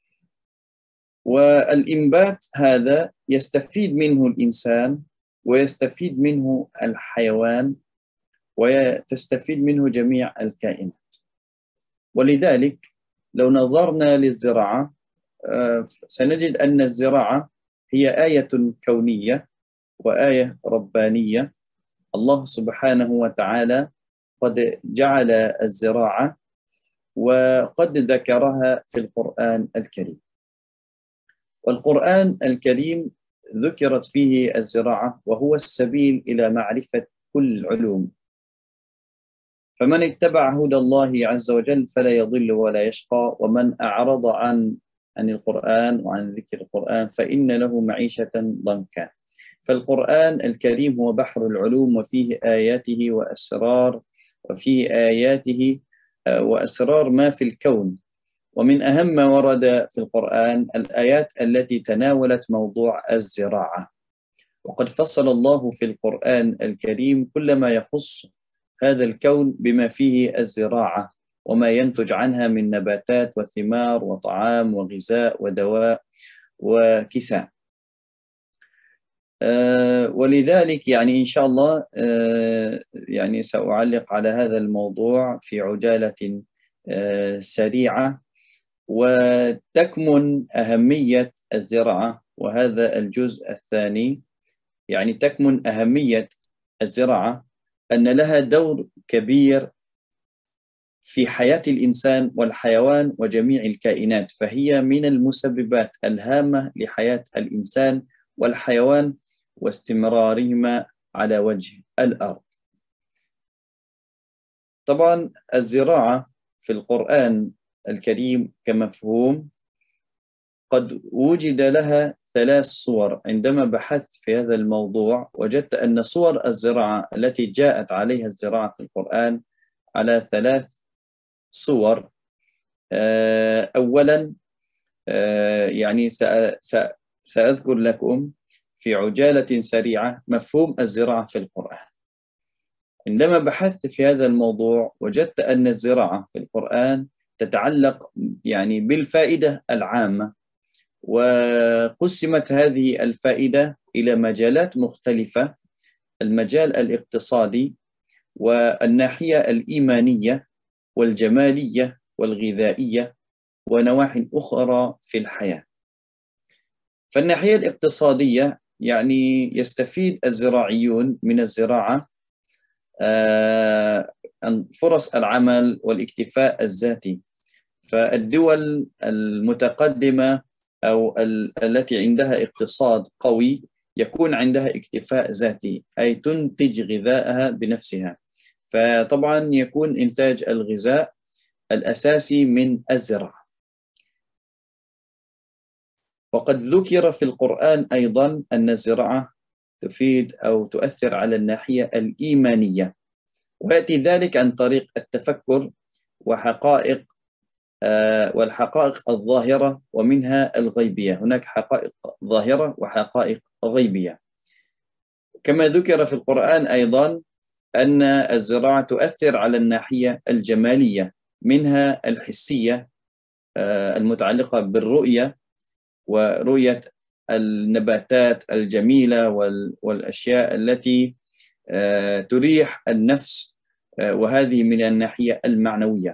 والإنبات هذا يستفيد منه الإنسان ويستفيد منه الحيوان وتستفيد منه جميع الكائنات. ولذلك لو نظرنا للزراعة سنجد أن الزراعة هي آية كونية وآية ربانية. الله سبحانه وتعالى قد جعل الزراعة وقد ذكرها في القرآن الكريم، والقرآن الكريم ذكرت فيه الزراعة وهو السبيل إلى معرفة كل العلوم. فمن اتبع هدى الله عز وجل فلا يضل ولا يشقى، ومن أعرض عن القرآن وعن ذكر القرآن فإن له معيشة ضنكا. فالقرآن الكريم هو بحر العلوم، وفيه آياته وأسرار، وفيه آياته وأسرار ما في الكون. ومن أهم ما ورد في القرآن الآيات التي تناولت موضوع الزراعة، وقد فصل الله في القرآن الكريم كل ما يخص هذا الكون بما فيه الزراعة وما ينتج عنها من نباتات وثمار وطعام وغذاء ودواء وكساء. ولذلك يعني إن شاء الله يعني سأعلق على هذا الموضوع في عجالة سريعة. وتكمن أهمية الزراعة، وهذا الجزء الثاني، يعني تكمن أهمية الزراعة أن لها دور كبير في حياة الإنسان والحيوان وجميع الكائنات، فهي من المسببات الهامة لحياة الإنسان والحيوان واستمرارهما على وجه الأرض. طبعا الزراعة في القرآن الكريم كمفهوم قد وجد لها 3 صور. عندما بحثت في هذا الموضوع وجدت أن صور الزراعة التي جاءت عليها الزراعة في القرآن على 3 صور. أولا يعني سأذكر لكم في عجالة سريعة مفهوم الزراعة في القرآن. عندما بحثت في هذا الموضوع وجدت أن الزراعة في القرآن تتعلق يعني بالفائدة العامة، وقسمت هذه الفائدة إلى مجالات مختلفة: المجال الاقتصادي، والناحية الإيمانية، والجمالية، والغذائية، ونواحي أخرى في الحياة. فالناحية الاقتصادية يعني يستفيد الزراعيون من الزراعة فرص العمل والاكتفاء الذاتي. فالدول المتقدمة أو التي عندها اقتصاد قوي يكون عندها اكتفاء ذاتي، أي تنتج غذاءها بنفسها. فطبعا يكون إنتاج الغذاء الأساسي من الزراعة. وقد ذكر في القرآن أيضا أن الزراعة تفيد أو تؤثر على الناحية الإيمانية، ويأتي ذلك عن طريق التفكر والحقائق الظاهرة ومنها الغيبية. هناك حقائق ظاهرة وحقائق غيبية. كما ذكر في القرآن أيضا أن الزراعة تؤثر على الناحية الجمالية، منها الحسية المتعلقة بالرؤية ورؤية النباتات الجميلة والأشياء التي تريح النفس، وهذه من الناحية المعنوية.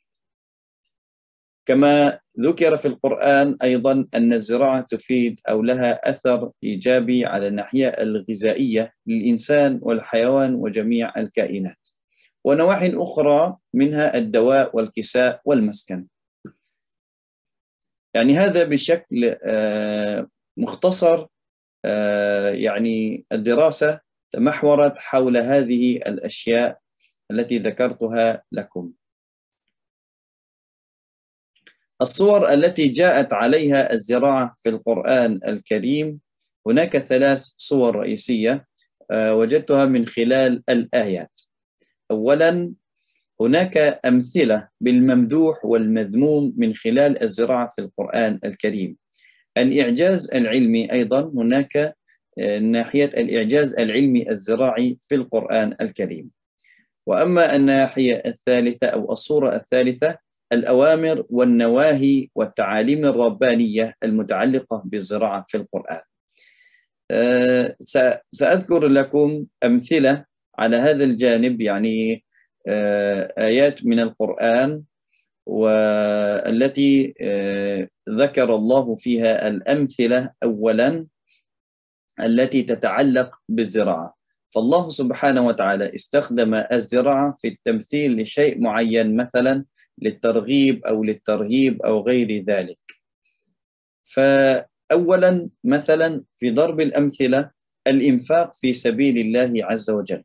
كما ذكر في القرآن أيضا أن الزراعة تفيد أو لها أثر إيجابي على الناحية الغذائية للإنسان والحيوان وجميع الكائنات، ونواحي أخرى منها الدواء والكساء والمسكن. يعني هذا بشكل مختصر. يعني الدراسة تمحورت حول هذه الأشياء التي ذكرتها لكم. الصور التي جاءت عليها الزراعة في القرآن الكريم، هناك 3 صور رئيسية وجدتها من خلال الآيات. أولا، هناك أمثلة بالممدوح والمذموم من خلال الزراعة في القرآن الكريم. الإعجاز العلمي أيضا، هناك ناحية الإعجاز العلمي الزراعي في القرآن الكريم. وأما الناحية الثالثة أو الصورة الثالثة، الأوامر والنواهي والتعاليم الربانية المتعلقة بالزراعة في القرآن. سأذكر لكم أمثلة على هذا الجانب، يعني آيات من القرآن والتي ذكر الله فيها الأمثلة أولا التي تتعلق بالزراعة. فالله سبحانه وتعالى استخدم الزراعة في التمثيل لشيء معين، مثلا للترغيب أو للترهيب أو غير ذلك. فأولا مثلا في ضرب الأمثلة الإنفاق في سبيل الله عز وجل.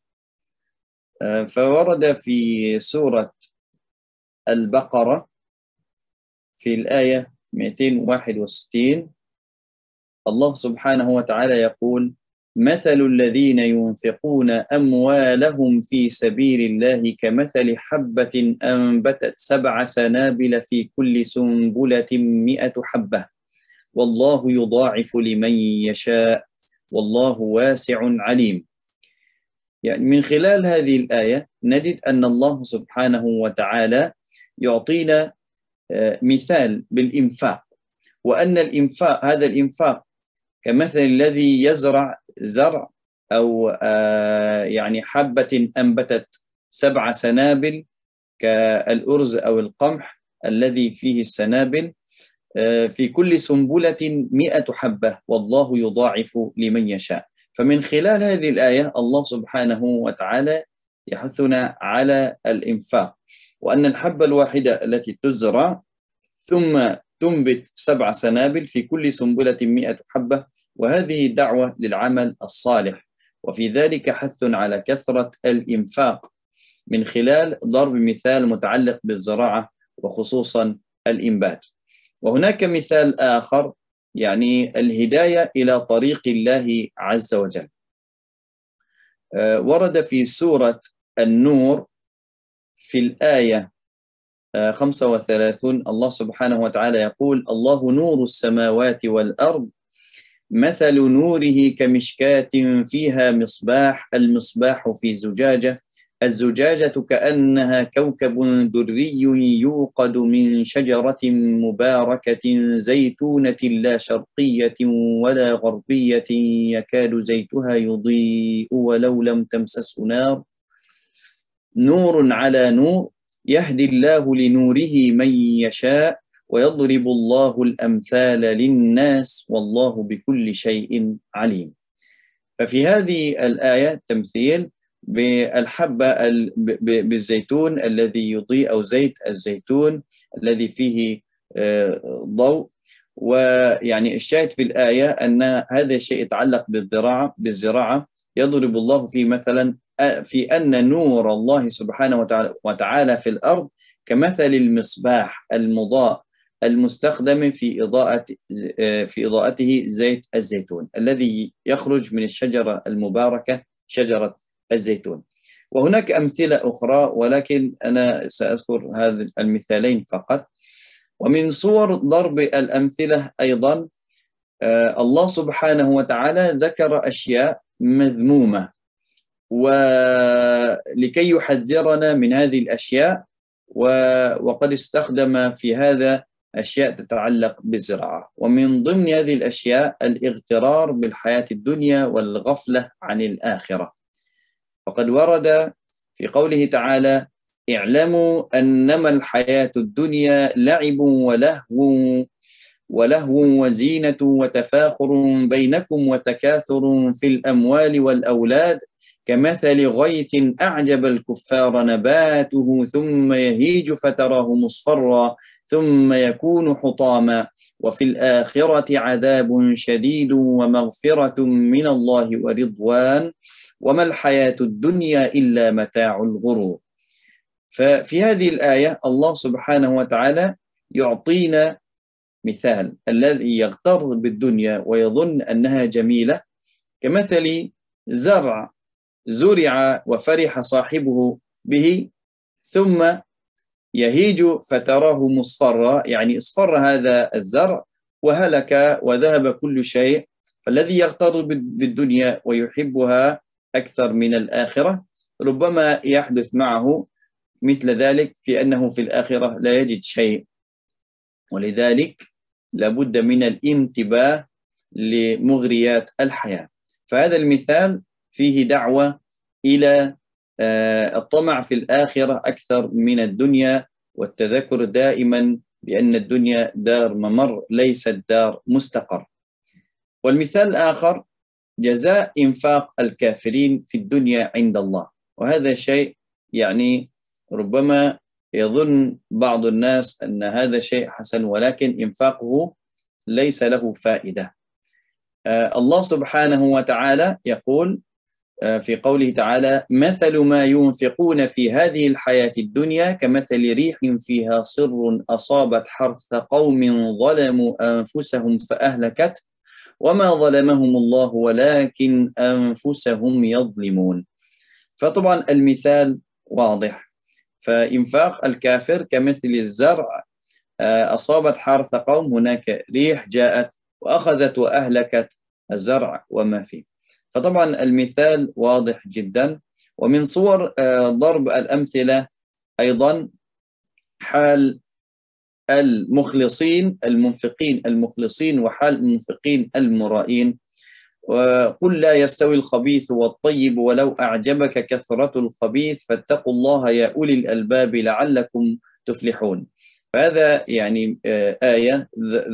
فورد في سورة البقرة في الآية 261 الله سبحانه وتعالى يقول: مثل الذين ينفقون أموالهم في سبيل الله كمثل حبة أنبتت 7 سنابل في كل سنبلة 100 حبة والله يضاعف لمن يشاء والله واسع عليم. يعني من خلال هذه الآية نجد أن الله سبحانه وتعالى يعطينا مثال بالإنفاق، وأن الإنفاق هذا الإنفاق كمثل الذي يزرع زرع أو يعني حبة أنبتت 7 سنابل كالأرز أو القمح الذي فيه السنابل، في كل سنبلة 100 حبة والله يضاعف لمن يشاء. فمن خلال هذه الآية الله سبحانه وتعالى يحثنا على الإنفاق، وأن الحبة الواحدة التي تزرع ثم تنبت 7 سنابل في كل سنبلة 100 حبة، وهذه دعوة للعمل الصالح، وفي ذلك حث على كثرة الإنفاق من خلال ضرب مثال متعلق بالزراعة وخصوصا الإنبات. وهناك مثال آخر، يعني الهداية إلى طريق الله عز وجل. ورد في سورة النور في الآية 35 الله سبحانه وتعالى يقول: الله نور السماوات والأرض مثل نوره كمشكاة فيها مصباح، المصباح في زجاجة، الزجاجة كأنها كوكب دري يوقد من شجرة مباركة زيتونة لا شرقية ولا غربية يكاد زيتها يضيء ولو لم تمسسه نار، نور على نور يهدي الله لنوره من يشاء ويضرب الله الأمثال للناس والله بكل شيء عليم. ففي هذه الآية تمثيل بالحبة بالزيتون الذي يضيء أو زيت الزيتون الذي فيه ضوء. ويعني الشاهد في الآية أن هذا الشيء يتعلق بالزراعة يضرب الله فيه مثلا في أن نور الله سبحانه وتعالى في الأرض كمثل المصباح المضاء المستخدم في إضاءته زيت الزيتون الذي يخرج من الشجرة المباركة شجرة الزيتون. وهناك أمثلة أخرى ولكن أنا سأذكر هذه المثالين فقط. ومن صور ضرب الأمثلة أيضا الله سبحانه وتعالى ذكر أشياء مذمومة ولكي يحذرنا من هذه الأشياء، وقد استخدم في هذا أشياء تتعلق بالزراعة. ومن ضمن هذه الأشياء الاغترار بالحياة الدنيا والغفلة عن الآخرة. فقد ورد في قوله تعالى: اعلموا أنما الحياة الدنيا لعب ولهو وزينة وتفاخر بينكم وتكاثر في الأموال والأولاد كمثل غيث أعجب الكفار نباته ثم يهيج فتراه مصفرا ثم يكون حطاما وفي الآخرة عذاب شديد ومغفرة من الله ورضوان وما الحياة الدنيا إلا متاع الغرور. ففي هذه الآية الله سبحانه وتعالى يعطينا مثال الذي يغتر بالدنيا ويظن أنها جميلة كمثل زرع زرع وفرح صاحبه به ثم يهيج فتراه مصفرا، يعني اصفر هذا الزرع وهلك وذهب كل شيء. فالذي يغتر بالدنيا ويحبها أكثر من الآخرة ربما يحدث معه مثل ذلك في أنه في الآخرة لا يجد شيء، ولذلك لابد من الانتباه لمغريات الحياة. فهذا المثال فيه دعوة إلى الطمع في الآخرة أكثر من الدنيا، والتذكر دائما بأن الدنيا دار ممر ليست دار مستقر. والمثال الآخر جزاء إنفاق الكافرين في الدنيا عند الله، وهذا شيء يعني ربما يظن بعض الناس أن هذا شيء حسن، ولكن إنفاقه ليس له فائدة. الله سبحانه وتعالى يقول في قوله تعالى: مثل ما ينفقون في هذه الحياة الدنيا كمثل ريح فيها صر أصابت حرث قوم ظلموا أنفسهم فأهلكت وما ظلمهم الله ولكن أنفسهم يظلمون. فطبعا المثال واضح. فإنفاق الكافر كمثل الزرع أصابت حرث قوم، هناك ريح جاءت وأخذت وأهلكت الزرع وما فيه. فطبعا المثال واضح جدا. ومن صور ضرب الأمثلة أيضا حال المخلصين المنفقين المخلصين وحال المنفقين المرائين. وقل لا يستوي الخبيث والطيب ولو أعجبك كثرة الخبيث فاتقوا الله يا أولي الألباب لعلكم تفلحون. فهذا يعني آية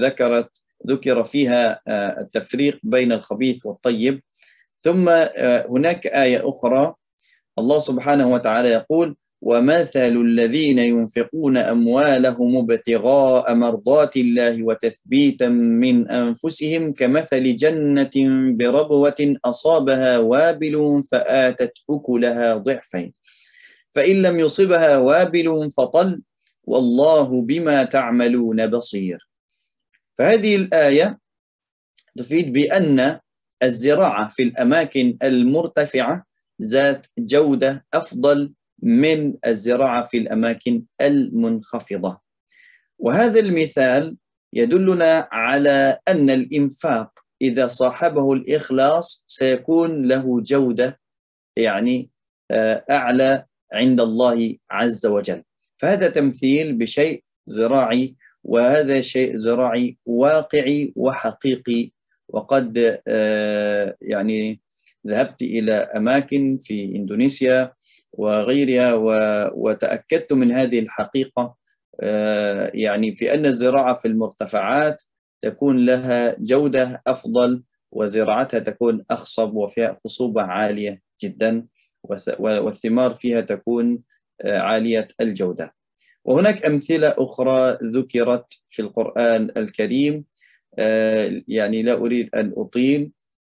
ذكر فيها التفريق بين الخبيث والطيب. ثم هناك آية أخرى الله سبحانه وتعالى يقول: ومثل الذين ينفقون أموالهم ابتغاء مرضات الله وتثبيتا من أنفسهم كمثل جنة بربوة أصابها وابل فآتت أكلها ضعفين فإن لم يصبها وابل فطل والله بما تعملون بصير. فهذه الآية تفيد بأن الزراعة في الأماكن المرتفعة ذات جودة أفضل من الزراعة في الأماكن المنخفضة. وهذا المثال يدلنا على أن الإنفاق إذا صاحبه الإخلاص سيكون له جودة يعني أعلى عند الله عز وجل. فهذا تمثيل بشيء زراعي، وهذا شيء زراعي واقعي وحقيقي. وقد يعني ذهبت إلى أماكن في إندونيسيا وغيرها وتأكدت من هذه الحقيقة، يعني في أن الزراعة في المرتفعات تكون لها جودة أفضل وزراعتها تكون أخصب وفيها خصوبة عالية جدا، والثمار فيها تكون عالية الجودة. وهناك أمثلة أخرى ذكرت في القرآن الكريم، يعني لا أريد أن أطيل.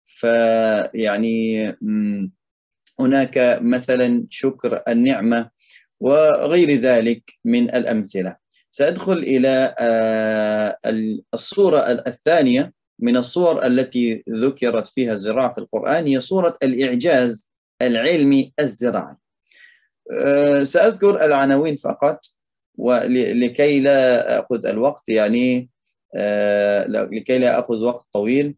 فيعني هناك مثلا شكر النعمة وغير ذلك من الأمثلة. سأدخل إلى الصورة الثانية من الصور التي ذكرت فيها الزراعة في القرآن، هي صورة الإعجاز العلمي الزراعي. سأذكر العناوين فقط ولكي لا أخذ الوقت، يعني لكي لا أخذ وقت طويل.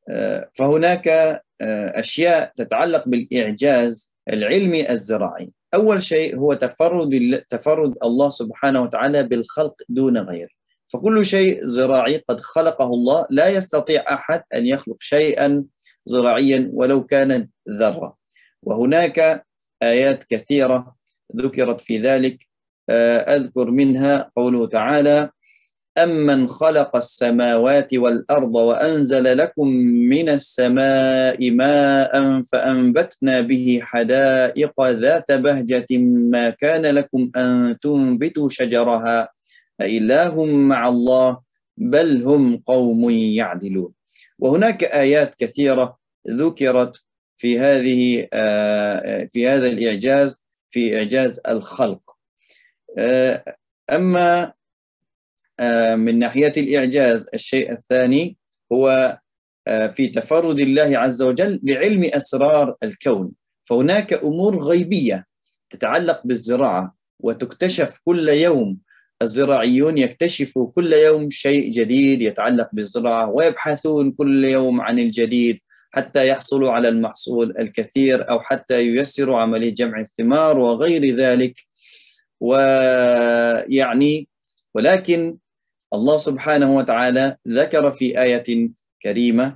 فهناك أشياء تتعلق بالإعجاز العلمي الزراعي. أول شيء هو تفرد الله سبحانه وتعالى بالخلق دون غيره. فكل شيء زراعي قد خلقه الله، لا يستطيع أحد أن يخلق شيئا زراعيا ولو كانت ذرة. وهناك آيات كثيرة ذكرت في ذلك، أذكر منها قوله تعالى: أمن خلق السماوات والأرض وأنزل لكم من السماء ماء فأنبتنا به حدائق ذات بهجة ما كان لكم أن تنبتوا شجرها أإله مع الله بل هم قوم يعدلون. وهناك آيات كثيرة ذكرت في هذا الإعجاز، في إعجاز الخلق. أما من ناحية الإعجاز الشيء الثاني هو في تفرد الله عز وجل بعلم أسرار الكون. فهناك أمور غيبية تتعلق بالزراعة وتكتشف كل يوم. الزراعيون يكتشفوا كل يوم شيء جديد يتعلق بالزراعة ويبحثون كل يوم عن الجديد حتى يحصلوا على المحصول الكثير أو حتى ييسروا عملية جمع الثمار وغير ذلك. ولكن الله سبحانه وتعالى ذكر في آية كريمة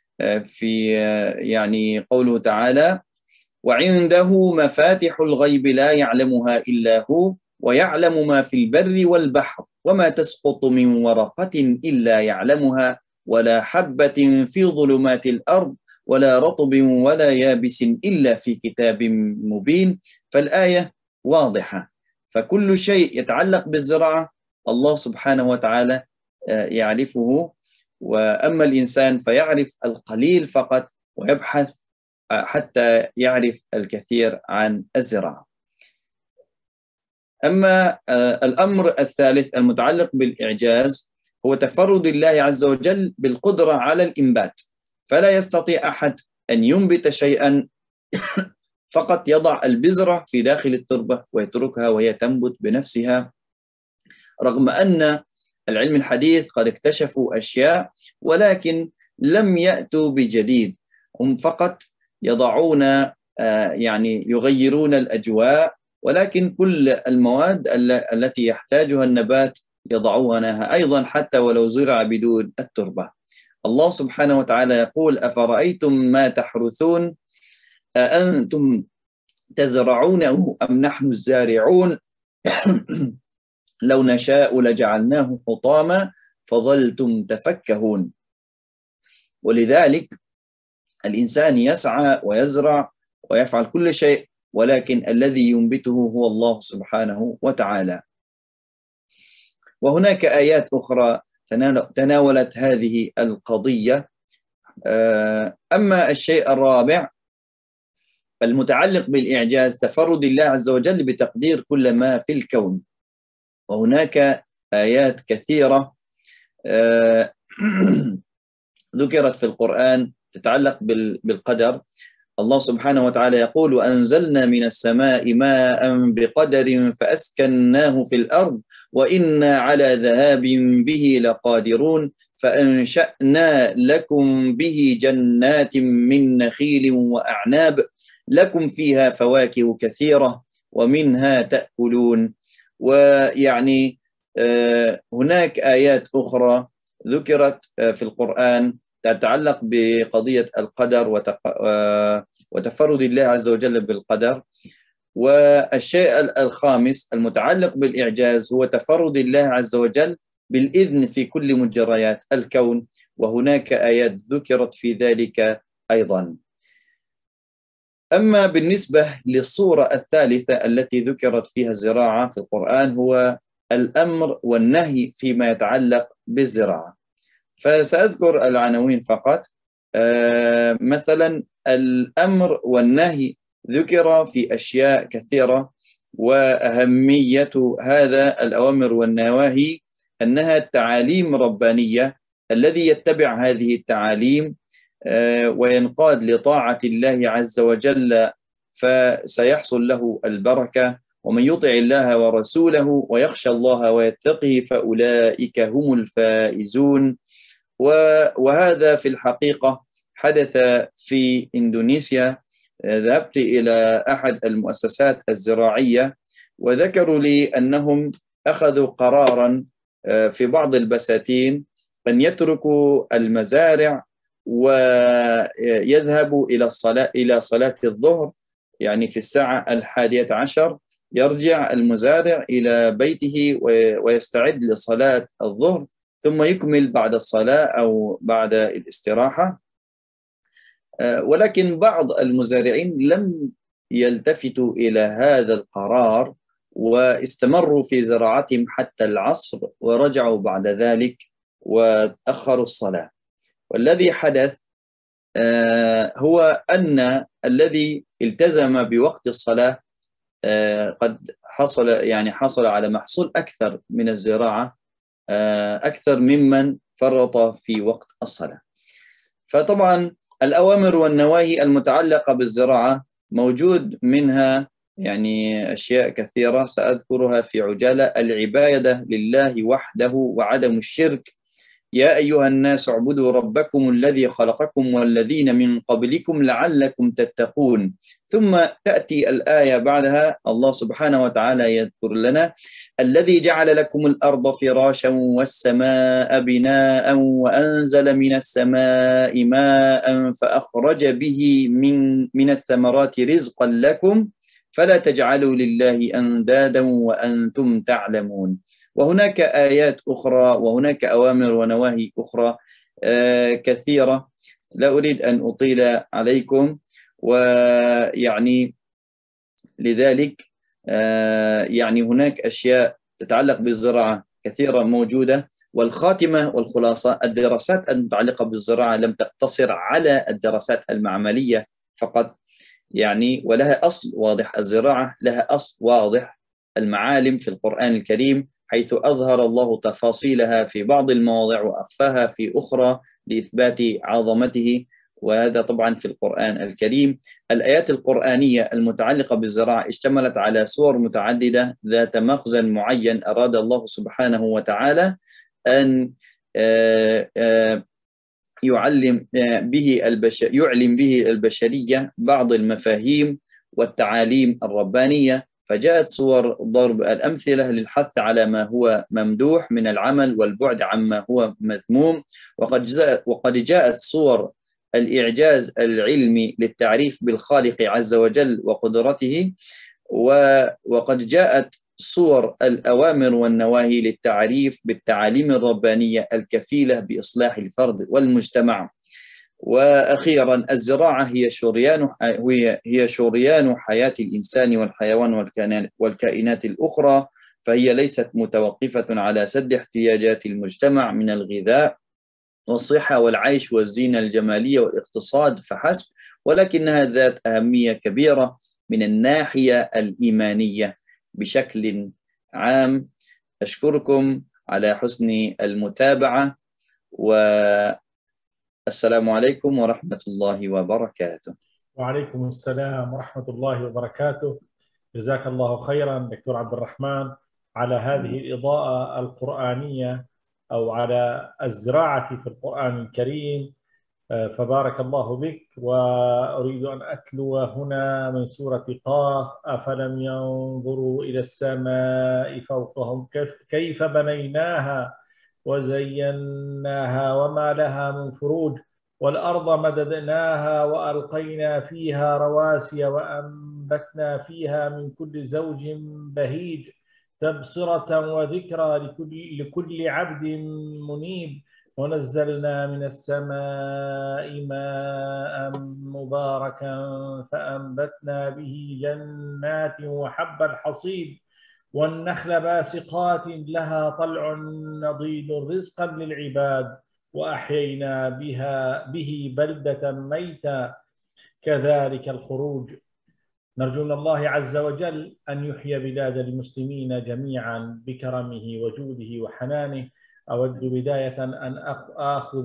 في قوله تعالى: وعنده مفاتح الغيب لا يعلمها إلا هو ويعلم ما في البر والبحر وما تسقط من ورقة إلا يعلمها ولا حبة في ظلمات الأرض ولا رطب ولا يابس إلا في كتاب مبين. فالآية واضحة، فكل شيء يتعلق بالزراعة الله سبحانه وتعالى يعرفه، وأما الإنسان فيعرف القليل فقط ويبحث حتى يعرف الكثير عن الزراعة. أما الأمر الثالث المتعلق بالإعجاز هو تفرد الله عز وجل بالقدرة على الإنبات. فلا يستطيع أحد أن ينبت شيئا فقط يضع البذرة في داخل التربة ويتركها وهي تنبت بنفسها، رغم أن العلم الحديث قد اكتشفوا أشياء ولكن لم يأتوا بجديد. هم فقط يضعون يغيرون الأجواء، ولكن كل المواد التي يحتاجها النبات يضعونها أيضا حتى ولو زرع بدون التربة. الله سبحانه وتعالى يقول: أفرأيتم ما تحرثون أأنتم تزرعونه أم نحن الزارعون لو نشاء لجعلناه حطاما فظلتم تفكهون. ولذلك الإنسان يسعى ويزرع ويفعل كل شيء، ولكن الذي ينبته هو الله سبحانه وتعالى. وهناك آيات أخرى تناولت هذه القضية. أما الشيء الرابع المتعلق بالإعجاز تفرد الله عز وجل بتقدير كل ما في الكون. وهناك آيات كثيرة ذكرت في القرآن تتعلق بالقدر. الله سبحانه وتعالى يقول: وأنزلنا من السماء ماء بقدر فأسكناه في الأرض وإنا على ذهاب به لقادرون فأنشأنا لكم به جنات من نخيل وأعناب لكم فيها فواكه كثيرة ومنها تأكلون. هناك آيات أخرى ذكرت في القرآن تتعلق بقضية القدر وتفرد الله عز وجل بالقدر. والشيء الخامس المتعلق بالإعجاز هو تفرد الله عز وجل بالإذن في كل مجريات الكون، وهناك آيات ذكرت في ذلك أيضا. أما بالنسبة للصورة الثالثة التي ذكرت فيها الزراعة في القرآن هو الأمر والنهي فيما يتعلق بالزراعة. فسأذكر العناوين فقط. مثلا الأمر والنهي ذكر في أشياء كثيرة، وأهمية هذا الأوامر والنواهي أنها تعاليم ربانية. الذي يتبع هذه التعاليم وينقاد لطاعة الله عز وجل فسيحصل له البركة، ومن يطع الله ورسوله ويخشى الله ويتقه فأولئك هم الفائزون. وهذا في الحقيقة حدث في إندونيسيا. ذهبت إلى أحد المؤسسات الزراعية وذكروا لي أنهم أخذوا قراراً في بعض البساتين أن يتركوا المزارع ويذهبوا إلى صلاة الظهر في الساعة 11، يرجع المزارع إلى بيته ويستعد لصلاة الظهر، ثم يكمل بعد الصلاة أو بعد الاستراحة. ولكن بعض المزارعين لم يلتفتوا إلى هذا القرار واستمروا في زراعتهم حتى العصر، ورجعوا بعد ذلك وأخروا الصلاة. والذي حدث هو أن الذي التزم بوقت الصلاة قد حصل على محصول أكثر من الزراعة، أكثر ممن فرط في وقت الصلاة. فطبعا الأوامر والنواهي المتعلقة بالزراعة موجود منها يعني أشياء كثيرة سأذكرها في عجالة. العبادة لله وحده وعدم الشرك. يا أيها الناس اعبدوا ربكم الذي خلقكم والذين من قبلكم لعلكم تتقون. ثم تأتي الآية بعدها الله سبحانه وتعالى يذكر لنا الذي جعل لكم الأرض فراشا والسماء بناء وأنزل من السماء ماء فأخرج به من الثمرات رزقا لكم فلا تجعلوا لله أندادا وأنتم تعلمون. وهناك آيات أخرى وهناك أوامر ونواهي أخرى كثيرة، لا أريد أن أطيل عليكم. ويعني لذلك يعني هناك أشياء تتعلق بالزراعة كثيرة موجودة. والخاتمة والخلاصة، الدراسات المتعلقة بالزراعة لم تقتصر على الدراسات المعملية فقط يعني، ولها أصل واضح. الزراعة لها أصل واضح، المعالم في القرآن الكريم، حيث أظهر الله تفاصيلها في بعض المواضع وأخفاها في أخرى لإثبات عظمته، وهذا طبعا في القرآن الكريم. الآيات القرآنية المتعلقة بالزراعة اشتملت على صور متعددة ذات مخزن معين أراد الله سبحانه وتعالى أن يعلم به البشرية بعض المفاهيم والتعاليم الربانية. فجاءت صور ضرب الأمثلة للحث على ما هو ممدوح من العمل والبعد عما هو مذموم. وقد جاءت صور الإعجاز العلمي للتعريف بالخالق عز وجل وقدرته. وقد جاءت صور الأوامر والنواهي للتعريف بالتعاليم الربانية الكفيلة بإصلاح الفرد والمجتمع. وأخيرا الزراعة هي شريان حياة الإنسان والحيوان والكائنات الأخرى، فهي ليست متوقفة على سد احتياجات المجتمع من الغذاء والصحة والعيش والزينة الجمالية والاقتصاد فحسب، ولكنها ذات أهمية كبيرة من الناحية الإيمانية بشكل عام. أشكركم على حسن المتابعة، والسلام عليكم ورحمة الله وبركاته. وعليكم السلام ورحمة الله وبركاته. جزاك الله خيرا دكتور عبد الرحمن على هذه الإضاءة القرآنية أو على الزراعة في القرآن الكريم، فبارك الله بك. وأريد أن أتلو هنا من سورة قاف: أفلم ينظروا إلى السماء فوقهم كيف بنيناها وزيناها وما لها من فروج والأرض مددناها وألقينا فيها رواسي وأنبتنا فيها من كل زوج بهيج تبصرة وذكرى لكل عبد منيب. ونزلنا من السماء ماء مباركا فأنبتنا به جنات وحب الحصيد والنخل باسقات لها طلع نضيد رزقا للعباد وأحيينا به بلدة ميتا كذلك الخروج. نرجو من الله عز وجل أن يحيي بلاد المسلمين جميعا بكرمه وجوده وحنانه. أود بداية أن آخذ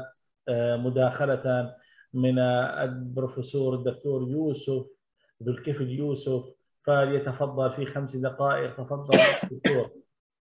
مداخلة من البروفيسور الدكتور يوسف ذو الكفل يوسف، فليتفضل في 5 دقائق. تفضل دكتور.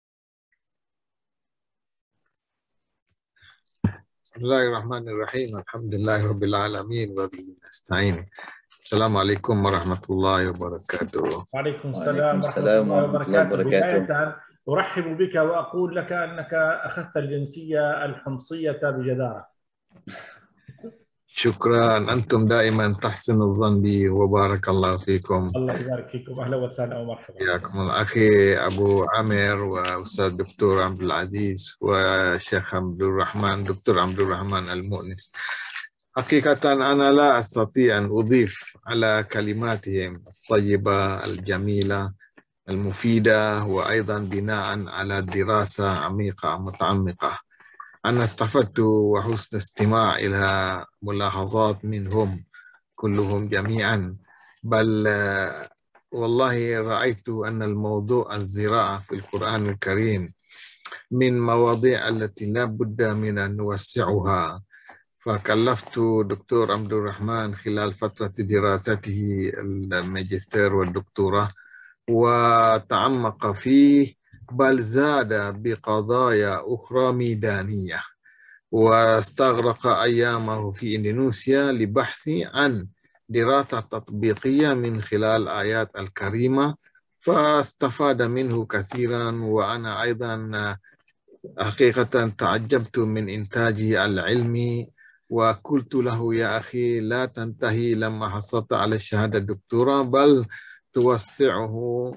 بسم الله الرحمن الرحيم. الحمد لله رب العالمين وبه نستعين. السلام عليكم ورحمة الله وبركاته. وعليكم السلام ورحمة الله وبركاته. بداية أرحب بك وأقول لك أنك أخذت الجنسية الحمصية بجدارة. شكرا، أنتم دائما تحسن الظن بي وبارك الله فيكم. الله يبارك فيكم، أهلا وسهلا ومرحبا. حياكم الله أخي أبو عامر وأستاذ دكتور عبد العزيز وشيخ عبد الرحمن، دكتور عبد الرحمن المؤنس. حقيقة أنا لا أستطيع أن أضيف على كلماتهم الطيبة الجميلة المفيدة، وأيضا بناء على دراسة عميقة متعمقة. أنا استفدت وحسن استماع إلى ملاحظات منهم كلهم جميعا، بل والله رأيت أن الموضوع الزراعة في القرآن الكريم من مواضيع التي لا بد من أن نوسعها. فكلفت دكتور عبد الرحمن خلال فترة دراسته الماجستير والدكتوراه وتعمق فيه، بل زاد بقضايا أخرى ميدانية، واستغرق أيامه في إندونيسيا لبحث عن دراسة تطبيقية من خلال الآيات الكريمة، فاستفاد منه كثيرا. وأنا أيضا حقيقة تعجبت من إنتاجه العلمي، وقلت له يا أخي لا تنتهي لما حصلت على الشهادة الدكتوراه، بل توسعه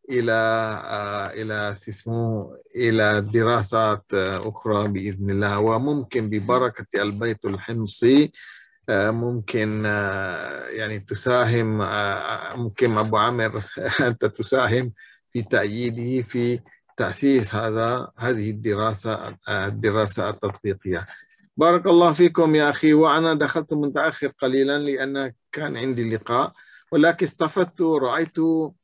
إلى دراسات أخرى بإذن الله، وممكن ببركة البيت الحمصي ممكن يعني تساهم، ممكن أبو عامر أنت تساهم في تأييده في تأسيس هذه الدراسة التطبيقية. بارك الله فيكم يا أخي. وأنا دخلت متأخر قليلا لأن كان عندي لقاء، ولكن استفدت ورأيت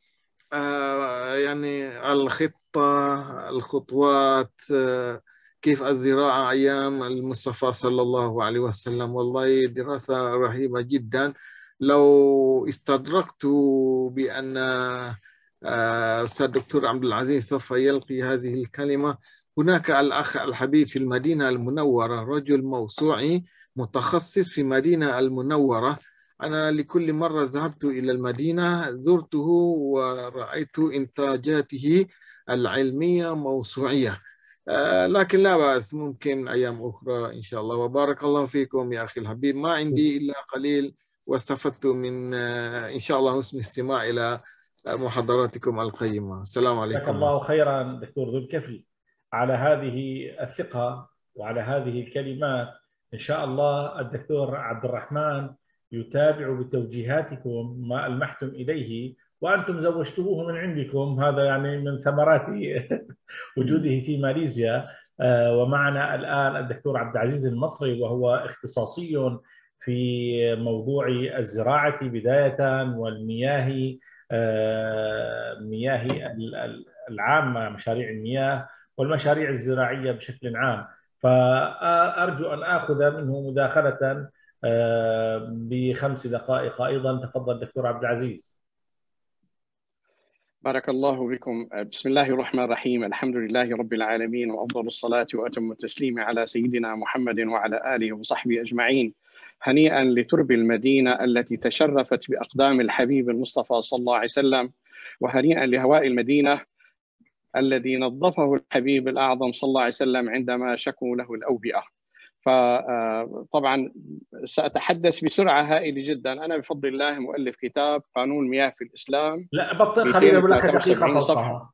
يعني الخطة، الخطوات، كيف الزراعة أيام المصطفى صلى الله عليه وسلم. والله دراسة رهيبة جدا. لو استدركت بأن أستاذ الدكتور عبد العزيز سوف يلقي هذه الكلمة، هناك الأخ الحبيب في المدينة المنورة، رجل موسوعي متخصص في المدينة المنورة. أنا لكل مرة ذهبت إلى المدينة زرته ورأيت إنتاجاته العلمية موسوعية، لكن لا بأس، ممكن أيام أخرى إن شاء الله. وبارك الله فيكم يا أخي الحبيب. ما عندي إلا قليل، واستفدت من إن شاء الله حسن استماع إلى محاضراتكم القيمة. السلام عليكم. جزاك الله خيرا دكتور ذو الكفل على هذه الثقة وعلى هذه الكلمات. إن شاء الله الدكتور عبد الرحمن يتابع بتوجيهاتكم ما ألمحتم إليه، وأنتم زوجتموه من عندكم، هذا يعني من ثمرات وجوده في ماليزيا. ومعنا الآن الدكتور عبد العزيز المصري، وهو اختصاصي في موضوع الزراعة بداية والمياه، مياه العامة، مشاريع المياه والمشاريع الزراعية بشكل عام. فأرجو أن آخذ منه مداخلة ب5 دقائق أيضا. تفضل دكتور عبد العزيز. بارك الله بكم. بسم الله الرحمن الرحيم. الحمد لله رب العالمين، وأفضل الصلاة وأتم التسليم على سيدنا محمد وعلى آله وصحبه أجمعين. هنيئا لترب المدينة التي تشرفت بأقدام الحبيب المصطفى صلى الله عليه وسلم، وهنيئا لهواء المدينة الذي نظفه الحبيب الأعظم صلى الله عليه وسلم عندما شكوا له الأوبئة. فطبعا سأتحدث بسرعة هائلة جدا. أنا بفضل الله مؤلف كتاب قانون المياه في الإسلام. لا بطل خلينا لك دقيقة صفحة.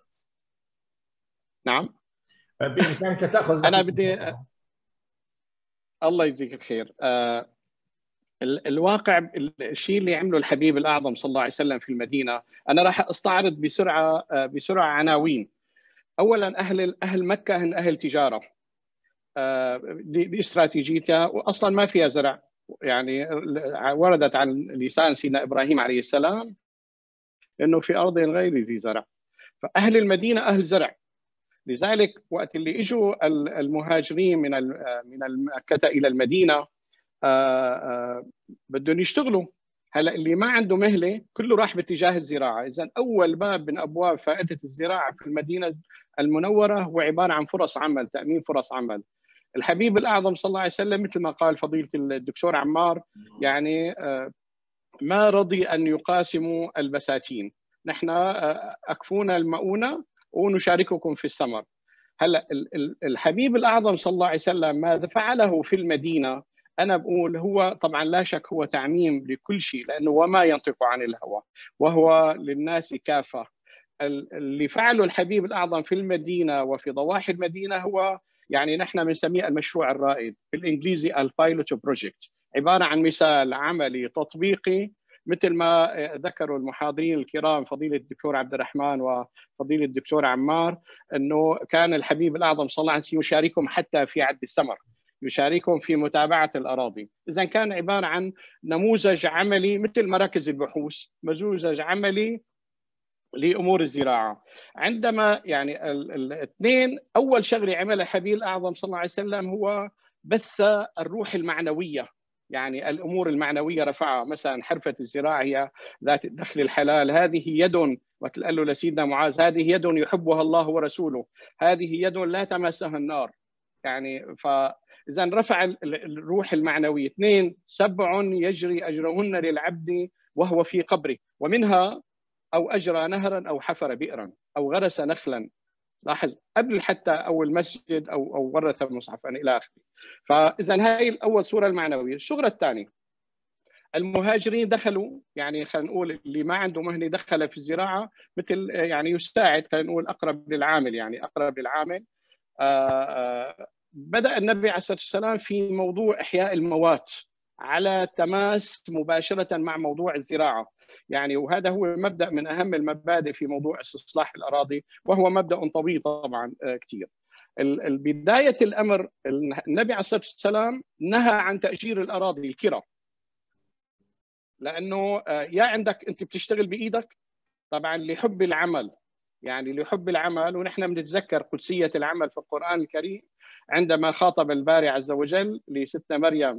نعم بإمكانك تأخذ. أنا بدي الله يجزيك الخير. الواقع الشيء اللي عمله الحبيب الأعظم صلى الله عليه وسلم في المدينة، أنا راح أستعرض بسرعة عناوين. أولا أهل مكة هن أهل تجارة، دي استراتيجيتها، وأصلا ما فيها زرع، يعني وردت عن لسان سيدنا إبراهيم عليه السلام إنه في أرض غير ذي زرع. فأهل المدينة أهل زرع، لذلك وقت اللي اجوا المهاجرين من مكة إلى المدينة بدهم يشتغلوا. هلا اللي ما عنده مهله كله راح باتجاه الزراعه. اذا اول باب من ابواب فائده الزراعه في المدينه المنوره هو عباره عن فرص عمل، تامين فرص عمل. الحبيب الاعظم صلى الله عليه وسلم مثل ما قال فضيله الدكتور عمار، يعني ما رضي ان يقاسموا البساتين، نحن اكفونا المؤونه ونشارككم في الثمر. هلا الحبيب الاعظم صلى الله عليه وسلم ماذا فعله في المدينه؟ أنا بقول هو طبعا لا شك هو تعميم لكل شيء، لأنه وما ينطق عن الهوى وهو للناس كافة. اللي فعله الحبيب الأعظم في المدينة وفي ضواحي المدينة هو يعني نحن بنسميه المشروع الرائد، بالإنجليزي البايلوت بروجكت، عبارة عن مثال عملي تطبيقي مثل ما ذكروا المحاضرين الكرام فضيلة الدكتور عبد الرحمن وفضيلة الدكتور عمار، أنه كان الحبيب الأعظم صلى الله عليه وسلم يشاركهم حتى في عد السمر، يشاركهم في متابعة الأراضي. إذا كان عبارة عن نموذج عملي مثل مراكز البحوث، نموذج عملي لأمور الزراعة. عندما يعني الاثنين أول شغلة عملها الحبيب الأعظم صلى الله عليه وسلم هو بث الروح المعنوية، يعني الأمور المعنوية رفعها. مثلا حرفة الزراعة هي ذات الدخل الحلال، هذه يد، وقال له لسيدنا معاذ هذه يد يحبها الله ورسوله، هذه يد لا تمسها النار. يعني فإذا رفع الروح المعنوية. اثنين، 7 يجري أجرهن للعبد وهو في قبره، ومنها أو أجرى نهرا أو حفر بئرا أو غرس نخلا. لاحظ قبل حتى أول مسجد أو ورث مصحفا إلى آخره. فإذا هاي الأول صورة المعنوية. الصورة الثانية، المهاجرين دخلوا، يعني خلينا نقول اللي ما عنده مهنة دخل في الزراعة مثل يعني يساعد، خلينا نقول أقرب للعامل، يعني أقرب للعامل. بدأ النبي عليه الصلاة والسلام في موضوع إحياء الموات على تماس مباشرة مع موضوع الزراعة، يعني وهذا هو مبدأ من أهم المبادئ في موضوع استصلاح الأراضي، وهو مبدأ طويل طبعا كثير. بداية الأمر النبي عليه الصلاة والسلام نهى عن تأجير الأراضي، الكرة، لأنه يا عندك أنت بتشتغل بإيدك طبعا لحب العمل، يعني لحب العمل. ونحن بنتذكر قدسية العمل في القرآن الكريم عندما خاطب الباري عز وجل لستنا مريم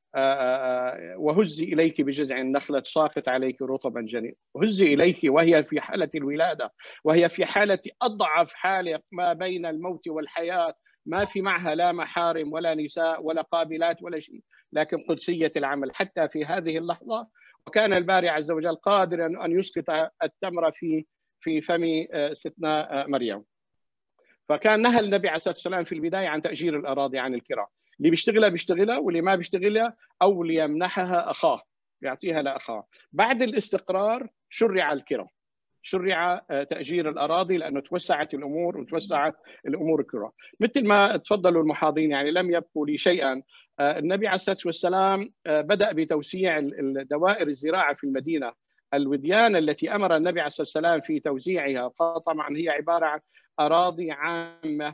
وهزي إليك بجذع النخلة ساقط عليك رطبا جنيا. هزي إليك وهي في حالة الولادة، وهي في حالة أضعف حالة ما بين الموت والحياة، ما في معها لا محارم ولا نساء ولا قابلات ولا شيء، لكن قدسية العمل حتى في هذه اللحظة. وكان الباري عز وجل قادرا أن يسقط التمر في فم ستنا مريم. فكان نهى النبي عليه الصلاة والسلام في البداية عن تأجير الأراضي، عن الكراء. اللي بيشتغلها بيشتغلها، واللي ما بيشتغلها أو ليمنحها أخاه، يعطيها لأخاه. بعد الاستقرار شرع الكراء، شرع تأجير الأراضي، لأنه توسعت الأمور وتوسعت الأمور الكراء. مثل ما تفضلوا المحاضرين، يعني لم يبقوا لي شيئا. النبي عليه الصلاة والسلام بدأ بتوسيع دوائر الزراعة في المدينة. الوديان التي أمر النبي عليه الصلاة والسلام في توزيعها، طبعا هي عبارة عن أراضي عامة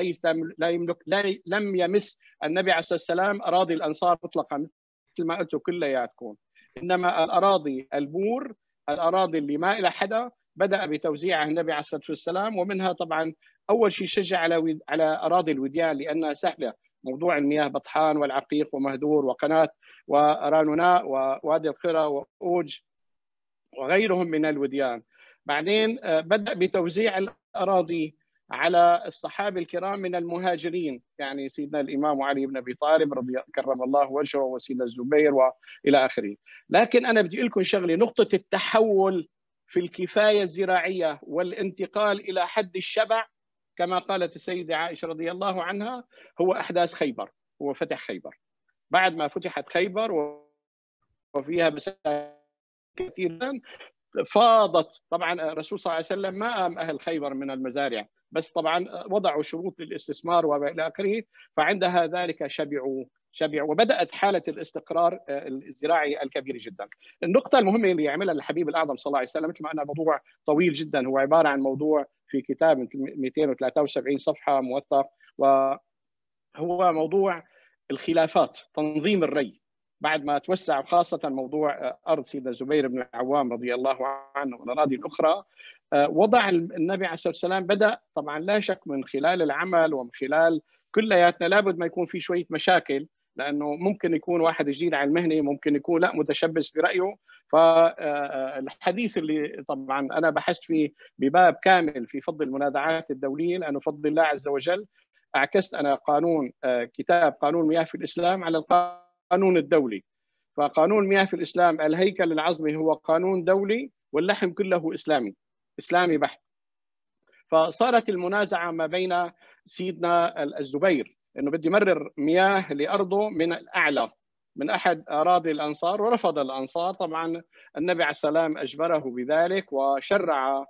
لم يمس النبي عليه الصلاة والسلام أراضي الأنصار مطلقا مثل ما قلت كلياتكم، إنما الأراضي البور، الأراضي اللي ما إلى حدا، بدأ بتوزيعها النبي عليه الصلاة والسلام. ومنها طبعا أول شيء شجع على أراضي الوديان لأنها سهلة، موضوع المياه بطحان والعقيق ومهدور وقناة ورانوناء ووادي القرى وأوج وغيرهم من الوديان. بعدين بدأ بتوزيع الأراضي على الصحابة الكرام من المهاجرين، يعني سيدنا الإمام علي بن أبي طالب كرم الله وجهه، وسيدنا الزبير وإلى آخره. لكن أنا بدي لكم شغلة، نقطة التحول في الكفاية الزراعية والانتقال إلى حد الشبع كما قالت السيدة عائشة رضي الله عنها، هو أحداث خيبر، هو فتح خيبر. بعد ما فتحت خيبر وفيها مساكن كثيرا، فاضت. طبعا الرسول صلى الله عليه وسلم ما أم أهل خيبر من المزارع، بس طبعا وضعوا شروط للاستثمار والى اخره، فعندها ذلك شبعوا وبدات حاله الاستقرار الزراعي الكبير جدا. النقطه المهمه اللي يعملها الحبيب الاعظم صلى الله عليه وسلم، مثل ما انا موضوع طويل جدا، هو عباره عن موضوع في كتاب 273 صفحه موثق، وهو موضوع الخلافات، تنظيم الري بعد ما توسع، خاصة موضوع أرض سيدنا الزبير بن العوام رضي الله عنه والأراضي الأخرى. وضع النبي عليه الصلاة والسلام بدأ طبعا لا شك من خلال العمل ومن خلال كلياتنا لابد ما يكون في شوية مشاكل، لأنه ممكن يكون واحد جديد على المهنة، ممكن يكون لا متشبث برأيه. فالحديث اللي طبعا أنا بحثت فيه بباب كامل في فضل المنازعات الدولية، لأنه فضل الله عز وجل أعكست أنا قانون كتاب قانون مياه في الإسلام على القانون الدولي. فقانون مياه في الإسلام الهيكل العظمي هو قانون دولي، واللحم كله إسلامي بحت. فصارت المنازعة ما بين سيدنا الزبير إنه بدي يمرر مياه لأرضه من الأعلى، من أحد أراضي الأنصار ورفض الأنصار. طبعا النبي عليه السلام أجبره بذلك وشرع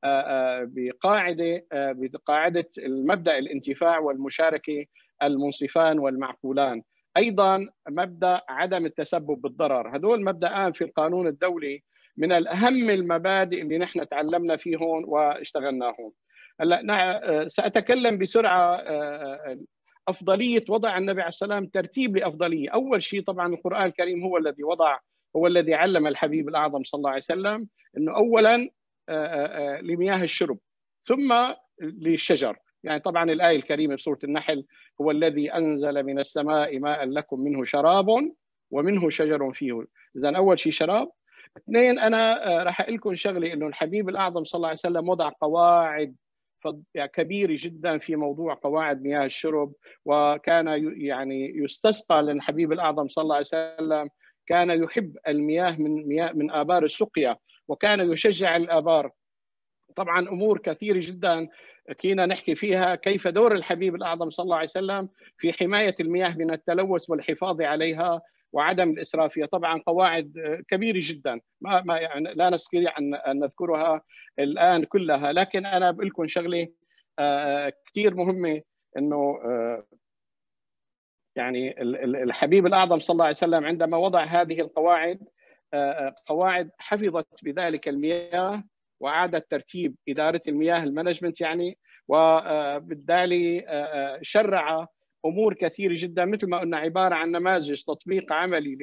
بقاعدة المبدأ الانتفاع والمشاركة المنصفان والمعقولان. أيضا مبدأ عدم التسبب بالضرر، هذول مبدأان في القانون الدولي من الأهم المبادئ اللي نحن تعلمنا فيهم واشتغلناهم. هلا سأتكلم بسرعة أفضلية وضع النبي عليه السلام ترتيب لأفضلية. أول شيء طبعا القرآن الكريم هو الذي علم الحبيب الأعظم صلى الله عليه وسلم أنه أولا لمياه الشرب ثم للشجر. يعني طبعا الآية الكريمة بسورة النحل هو الذي أنزل من السماء ماء لكم منه شراب ومنه شجر فيه. إذن أول شيء شراب. اثنين، أنا راح أقول لكم شغلة، إنه الحبيب الأعظم صلى الله عليه وسلم وضع قواعد كبيرة جدا في موضوع قواعد مياه الشرب، وكان يعني يستسقى للحبيب الأعظم صلى الله عليه وسلم، كان يحب المياه من آبار السقيا وكان يشجع الآبار. طبعا أمور كثيرة جدا كنا نحكي فيها، كيف دور الحبيب الأعظم صلى الله عليه وسلم في حماية المياه من التلوث والحفاظ عليها وعدم الإسراف فيها. طبعا قواعد كبيرة جدا ما يعني لا نستطيع أن نذكرها الآن كلها، لكن أنا بقول لكم شغلة كثير مهمة، إنه يعني الحبيب الأعظم صلى الله عليه وسلم عندما وضع هذه القواعد، قواعد حفظت بذلك المياه وأعادت ترتيب إدارة المياه المانجمنت يعني، وبالتالي شرع أمور كثيرة جدا مثل ما قلنا عبارة عن نماذج تطبيق عملي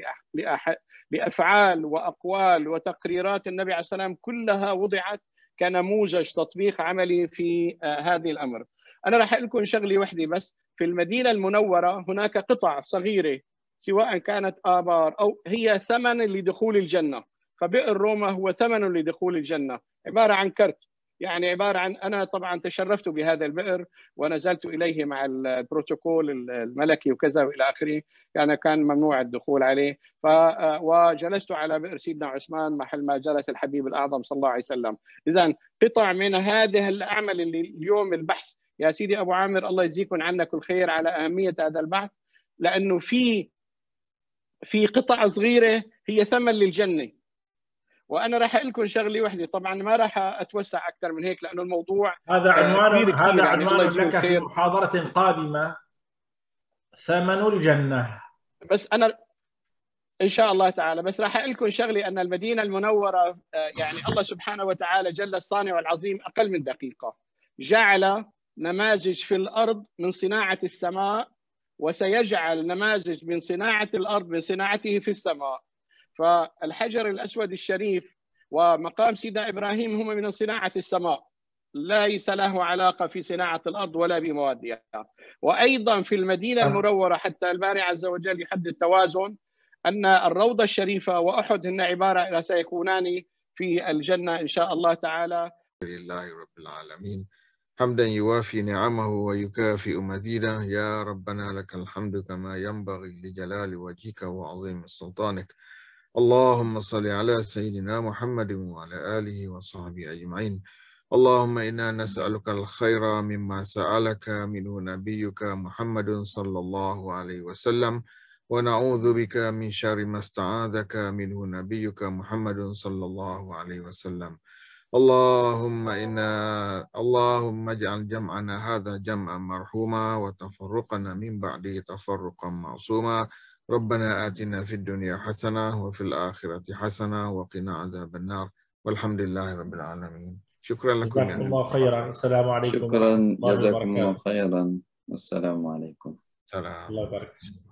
لأفعال وأقوال وتقريرات النبي عليه السلام، كلها وضعت كنموذج تطبيق عملي في هذه الأمر. أنا راح أقول لكم شغلة وحدة بس. في المدينة المنورة هناك قطع صغيرة سواء كانت آبار أو هي ثمن لدخول الجنة. فبئر روما هو ثمن لدخول الجنة، عبارة عن كرت، يعني عبارة عن أنا طبعا تشرفت بهذا البئر ونزلت إليه مع البروتوكول الملكي وكذا وإلى آخره، يعني كان ممنوع الدخول عليه. وجلست على بئر سيدنا عثمان محل ما جلس الحبيب الأعظم صلى الله عليه وسلم. إذن قطع من هذه الأعمال اللي اليوم البحث يا سيدي أبو عامر الله يجزيكم عنا كل خير على أهمية هذا البحث، لأنه في قطع صغيرة هي ثمن للجنة. وأنا راح أقول لكم شغلة وحدة، طبعا ما راح أتوسع أكثر من هيك لأنه الموضوع هذا عنوان يعني لك في محاضرة قادمة، ثمن الجنة. بس أنا إن شاء الله تعالى بس راح أقول لكم شغلة، أن المدينة المنورة يعني الله سبحانه وتعالى جل الصانع العظيم أقل من دقيقة جعل نماذج في الأرض من صناعة السماء، وسيجعل نماذج من صناعة الأرض من صناعته في السماء. فالحجر الأسود الشريف ومقام سيدنا إبراهيم هم من صناعة السماء، ليس له علاقة في صناعة الأرض ولا بموادها. وأيضا في المدينة المنورة حتى الباري عز وجل يحدد توازن، أن الروضة الشريفة وأحد هن عبارة سيكونان في الجنة إن شاء الله تعالى. لله رب العالمين حمدا يوافي نعمه ويكافئ مزيده. يا ربنا لك الحمد كما ينبغي لجلال وجهك وعظيم سلطانك. اللهم صل على سيدنا محمد وعلى آله وصحبه أجمعين. اللهم إنا نسألك الخير مما سألك منه نبيك محمد صلى الله عليه وسلم، ونعوذ بك من شر ما استعاذك منه نبيك محمد صلى الله عليه وسلم. اللهم اجعل جمعنا هذا جمعا مرحوما وتفرقنا من بعده تفرقا معصوما. ربنا آتنا في الدنيا حسنة وفي الآخرة حسنة وقنا عذاب النار، والحمد لله رب العالمين. شكرا لكم. جزاكم الله خيرا. السلام عليكم. شكرا، جزاكم الله خيرا. والسلام عليكم. الله يبارك.